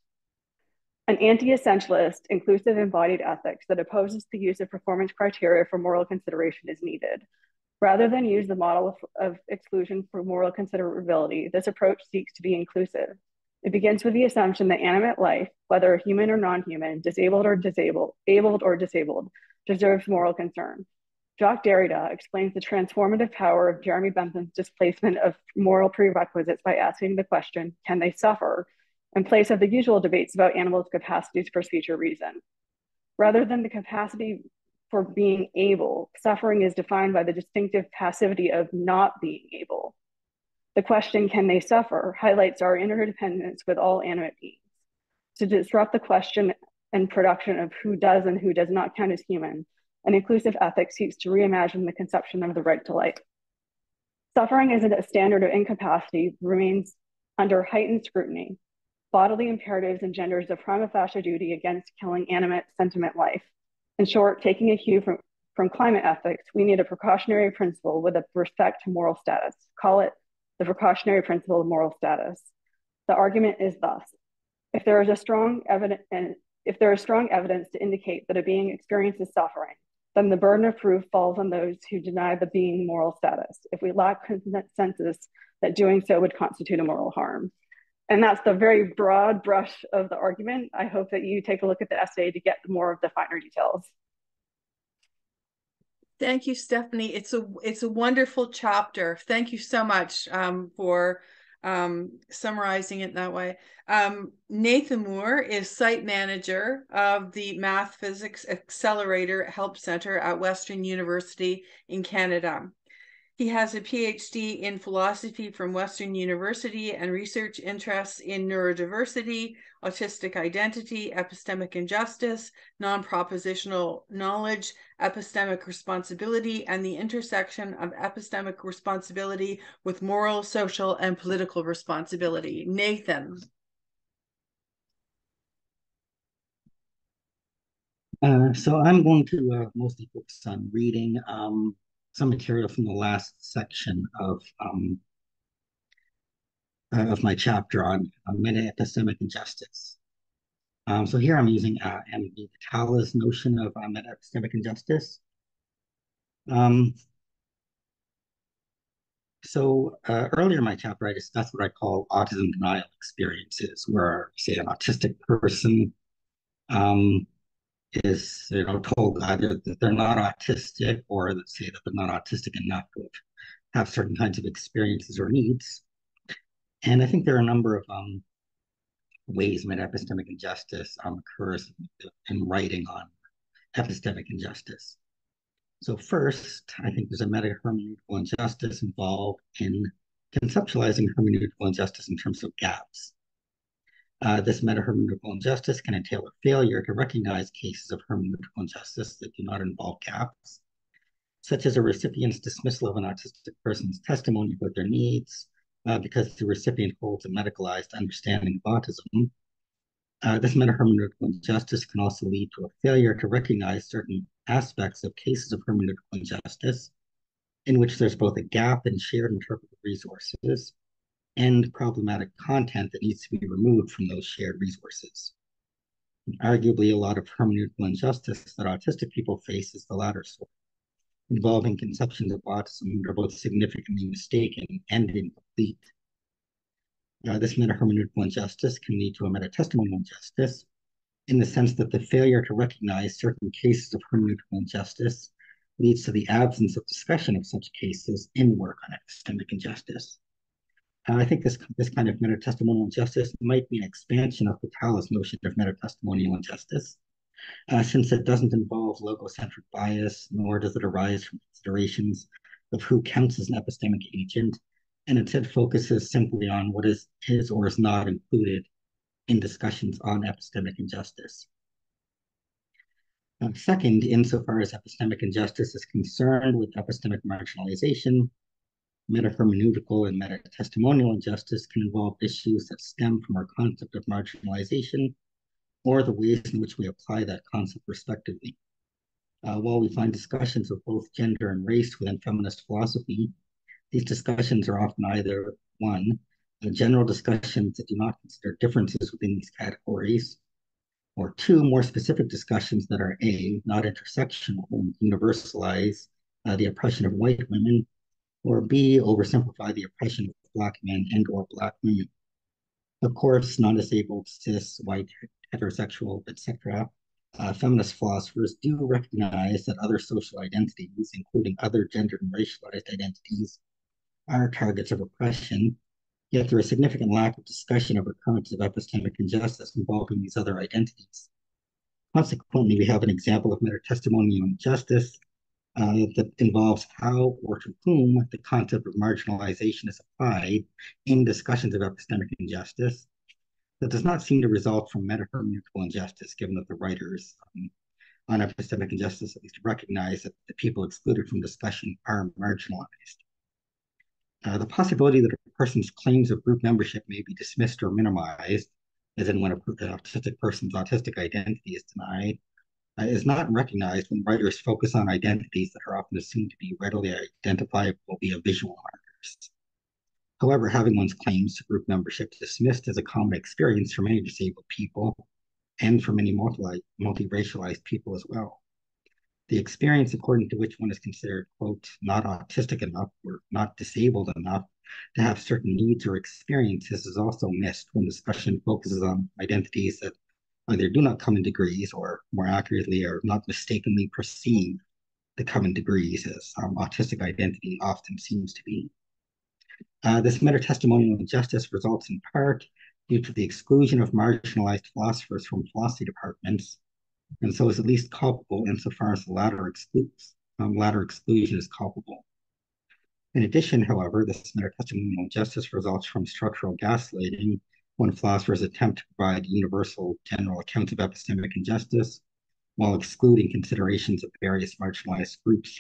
An anti-essentialist, inclusive embodied ethics that opposes the use of performance criteria for moral consideration is needed. Rather than use the model of, of exclusion for moral considerability, this approach seeks to be inclusive. It begins with the assumption that animate life, whether human or non-human, disabled or disabled, abled or disabled, deserves moral concern. Jacques Derrida explains the transformative power of Jeremy Bentham's displacement of moral prerequisites by asking the question, can they suffer, in place of the usual debates about animals' capacities for speech or reason. Rather than the capacity for being able, suffering is defined by the distinctive passivity of not being able. The question, can they suffer, highlights our interdependence with all animate beings. To disrupt the question and production of who does and who does not count as human, an inclusive ethics seeks to reimagine the conception of the right to life. Suffering as a standard of incapacity remains under heightened scrutiny. Bodily imperatives engenders a prima facie duty against killing animate sentient life. In short, taking a cue from, from climate ethics, we need a precautionary principle with a respect to moral status. Call it the precautionary principle of moral status. The argument is thus: if there is a strong evidence, and if there is strong evidence to indicate that a being experiences suffering, then the burden of proof falls on those who deny the being moral status. If we lack consensus that doing so would constitute a moral harm. And that's the very broad brush of the argument. I hope that you take a look at the essay to get more of the finer details. Thank you, Stephanie. It's a it's a wonderful chapter. Thank you so much um, for um, summarizing it that way. Um, Nathan Moore is site manager of the Math Physics Accelerator Help Center at Western University in Canada. He has a PhD in philosophy from Western University and research interests in neurodiversity, autistic identity, epistemic injustice, non-propositional knowledge, epistemic responsibility, and the intersection of epistemic responsibility with moral, social, and political responsibility. Nathan. Uh, so I'm going to uh, mostly focus on reading um, some material from the last section of um, uh, of my chapter on, on meta-epistemic injustice. Um, so here I'm using uh, M V Vitale's notion of uh, meta-epistemic injustice. Um, so uh, earlier in my chapter, I discussed what I call autism denial experiences, where, say, an autistic person um, is, you know, told either that they're not autistic or that say that they're not autistic enough to have certain kinds of experiences or needs. And I think there are a number of um, ways meta-epistemic injustice um, occurs in writing on epistemic injustice. So first, I think there's a meta-hermeneutical injustice involved in conceptualizing hermeneutical injustice in terms of gaps. Uh, this meta-hermeneutical injustice can entail a failure to recognize cases of hermeneutical injustice that do not involve gaps, such as a recipient's dismissal of an autistic person's testimony about their needs uh, because the recipient holds a medicalized understanding of autism. Uh, this meta-hermeneutical injustice can also lead to a failure to recognize certain aspects of cases of hermeneutical injustice in which there's both a gap in shared interpretive resources and problematic content that needs to be removed from those shared resources. And arguably, a lot of hermeneutical injustice that autistic people face is the latter sort, involving conceptions of autism that are both significantly mistaken and incomplete. Uh, this meta-hermeneutical injustice can lead to a meta-testimonial injustice in the sense that the failure to recognize certain cases of hermeneutical injustice leads to the absence of discussion of such cases in work on epistemic injustice. Uh, I think this, this kind of meta-testimonial injustice might be an expansion of Vitale's notion of meta-testimonial injustice, uh, since it doesn't involve logocentric bias, nor does it arise from considerations of who counts as an epistemic agent, and instead focuses simply on what is, is or is not included in discussions on epistemic injustice. Uh, second, insofar as epistemic injustice is concerned with epistemic marginalization, meta-hermeneutical and meta-testimonial injustice can involve issues that stem from our concept of marginalization or the ways in which we apply that concept respectively. Uh, while we find discussions of both gender and race within feminist philosophy, these discussions are often either, one, general discussions that do not consider differences within these categories, or two, more specific discussions that are A, not intersectional and universalize uh, the oppression of white women, or B, oversimplify the oppression of Black men and or Black women. Of course, non-disabled, cis, white, heterosexual, et cetera, uh, feminist philosophers do recognize that other social identities, including other gendered and racialized identities, are targets of oppression, yet there is significant lack of discussion of occurrences of epistemic injustice involving these other identities. Consequently, we have an example of meta-testimonial injustice uh, that involves how or to whom the concept of marginalization is applied in discussions of epistemic injustice that does not seem to result from meta-hermeneutical injustice, given that the writers um, on epistemic injustice at least recognize that the people excluded from discussion are marginalized. Uh, the possibility that a person's claims of group membership may be dismissed or minimized, as in when a, an autistic person's autistic identity is denied, uh, is not recognized when writers focus on identities that are often assumed to be readily identifiable via visual markers. However, having one's claims to group membership dismissed is a common experience for many disabled people and for many multi, multi-racialized people as well. The experience according to which one is considered, quote, not autistic enough or not disabled enough to have certain needs or experiences is also missed when discussion focuses on identities that either do not come in degrees or, more accurately, are not mistakenly perceived to come in degrees, as um, autistic identity often seems to be. Uh, this meta-testimonial injustice results in part due to the exclusion of marginalized philosophers from philosophy departments, and so is at least culpable insofar as the latter excludes, um, latter exclusion is culpable. In addition, however, this meta-testimonial injustice results from structural gaslighting when philosophers attempt to provide universal general accounts of epistemic injustice while excluding considerations of various marginalized groups.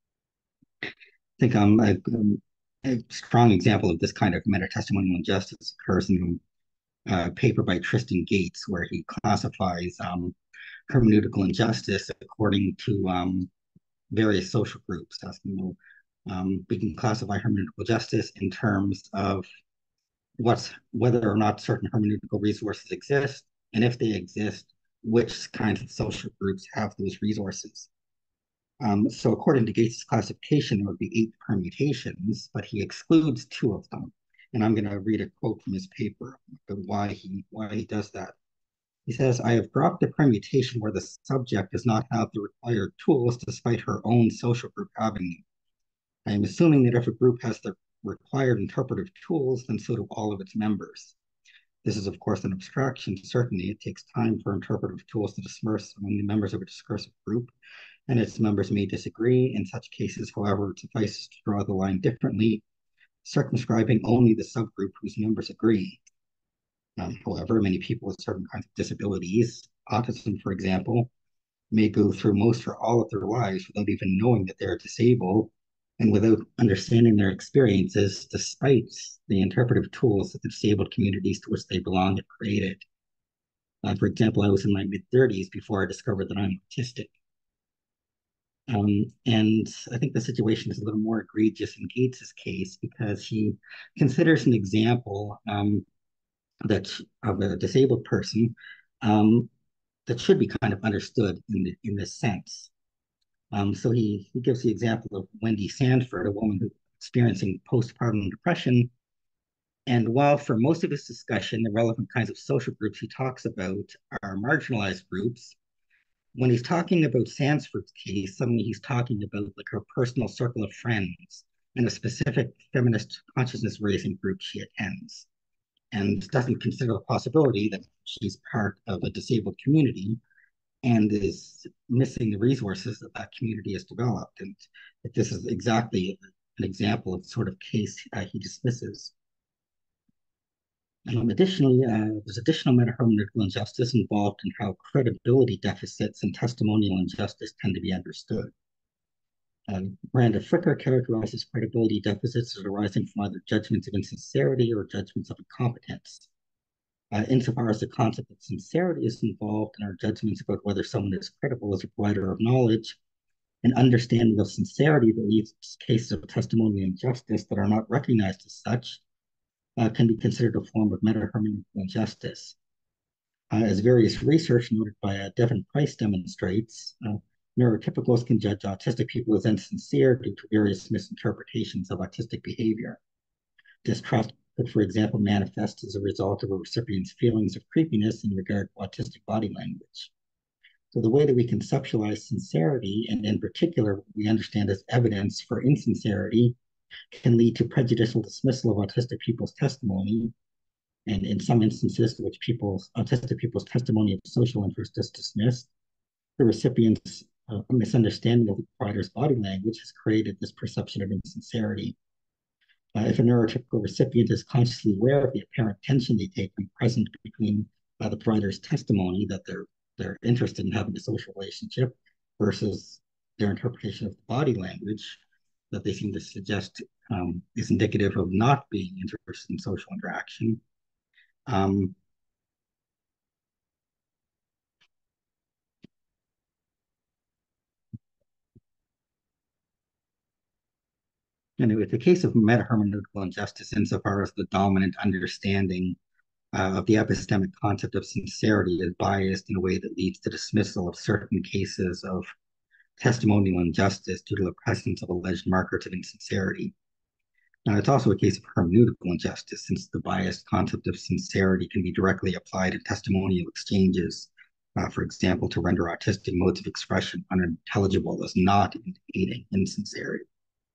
I think um, a, a strong example of this kind of meta-testimonial injustice occurs in a paper by Tristan Gates, where he classifies um, hermeneutical injustice according to um, various social groups. As you know, um, we can classify hermeneutical justice in terms of what's whether or not certain hermeneutical resources exist, and if they exist, which kinds of social groups have those resources. Um, so according to Gates' classification, there would be eight permutations, but he excludes two of them. And I'm going to read a quote from his paper about why he why he does that. He says, I have dropped a permutation where the subject does not have the required tools despite her own social group having them. I am assuming that if a group has the required interpretive tools, then so do all of its members. This is, of course, an abstraction. Certainly, it takes time for interpretive tools to disperse among the members of a discursive group, and its members may disagree. In such cases, however, it suffices to draw the line differently, circumscribing only the subgroup whose members agree. Um, however, many people with certain kinds of disabilities, autism, for example, may go through most or all of their lives without even knowing that they're disabled and without understanding their experiences, despite the interpretive tools that the disabled communities to which they belong have created. Uh, for example, I was in my mid thirties before I discovered that I'm autistic. Um, and I think the situation is a little more egregious in Gates's case because he considers an example um, that of a disabled person um, that should be kind of understood in the, in this sense. Um, so he, he gives the example of Wendy Sanford, a woman who's experiencing postpartum depression. And while for most of his discussion, the relevant kinds of social groups he talks about are marginalized groups, when he's talking about Sanford's case, suddenly he's talking about like her personal circle of friends and a specific feminist consciousness raising group she attends, and doesn't consider the possibility that she's part of a disabled community and is missing the resources that that community has developed. And that this is exactly an example of the sort of case uh, he dismisses. Um, additionally, uh, there's additional meta-hermeneutical injustice involved in how credibility deficits and testimonial injustice tend to be understood. Um, Miranda Fricker characterizes credibility deficits as arising from either judgments of insincerity or judgments of incompetence. Uh, insofar as the concept of sincerity is involved in our judgments about whether someone is credible as a provider of knowledge, an understanding of sincerity that leads to cases of testimonial injustice that are not recognized as such uh, can be considered a form of meta-hermeneutical injustice. Uh, as various research noted by uh, Devin Price demonstrates, uh, neurotypicals can judge autistic people as insincere due to various misinterpretations of autistic behavior. Distrust could, for example, manifest as a result of a recipient's feelings of creepiness in regard to autistic body language. So the way that we conceptualize sincerity, and in particular what we understand as evidence for insincerity, can lead to prejudicial dismissal of autistic people's testimony, and in some instances to which people's autistic people's testimony of social interest is dismissed. The recipient's uh, misunderstanding of the provider's body language has created this perception of insincerity. Uh, if a neurotypical recipient is consciously aware of the apparent tension they take when present between uh, the provider's testimony that they're they're interested in having a social relationship versus their interpretation of the body language that they seem to suggest um, is indicative of not being interested in social interaction. Um, Anyway, the case of meta-hermeneutical injustice insofar as the dominant understanding uh, of the epistemic concept of sincerity is biased in a way that leads to dismissal of certain cases of testimonial injustice due to the presence of alleged markers of insincerity. Now, it's also a case of hermeneutical injustice, since the biased concept of sincerity can be directly applied in testimonial exchanges, uh, for example, to render artistic modes of expression unintelligible as not indicating insincerity.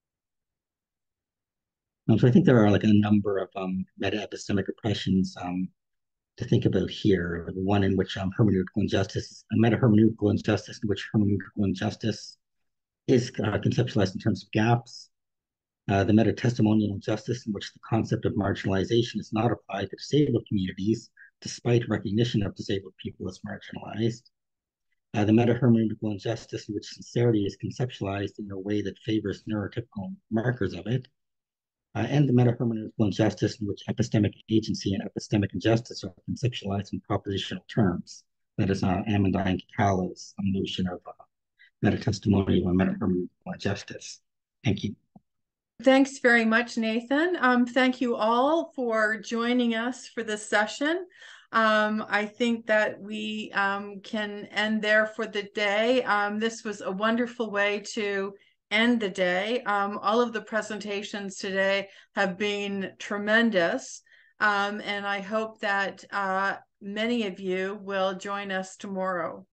Um, so I think there are like a number of um, meta-epistemic oppressions um, to think about here. One in which um, hermeneutical injustice, a meta-hermeneutical injustice in which hermeneutical injustice is uh, conceptualized in terms of gaps. Uh, the meta-testimonial injustice in which the concept of marginalization is not applied to disabled communities, despite recognition of disabled people as marginalized. Uh, the meta-hermeneutical injustice in which sincerity is conceptualized in a way that favors neurotypical markers of it. Uh, and the meta-hermeneutical injustice in which epistemic agency and epistemic injustice are conceptualized in propositional terms. That is uh, Amandine Catala's notion of uh, meta-testimonial and meta-hermeneutical injustice. Thank you. Thanks very much, Nathan. Um, thank you all for joining us for this session. Um, I think that we um, can end there for the day. Um, this was a wonderful way to end the day. Um, all of the presentations today have been tremendous. Um, and I hope that uh, many of you will join us tomorrow.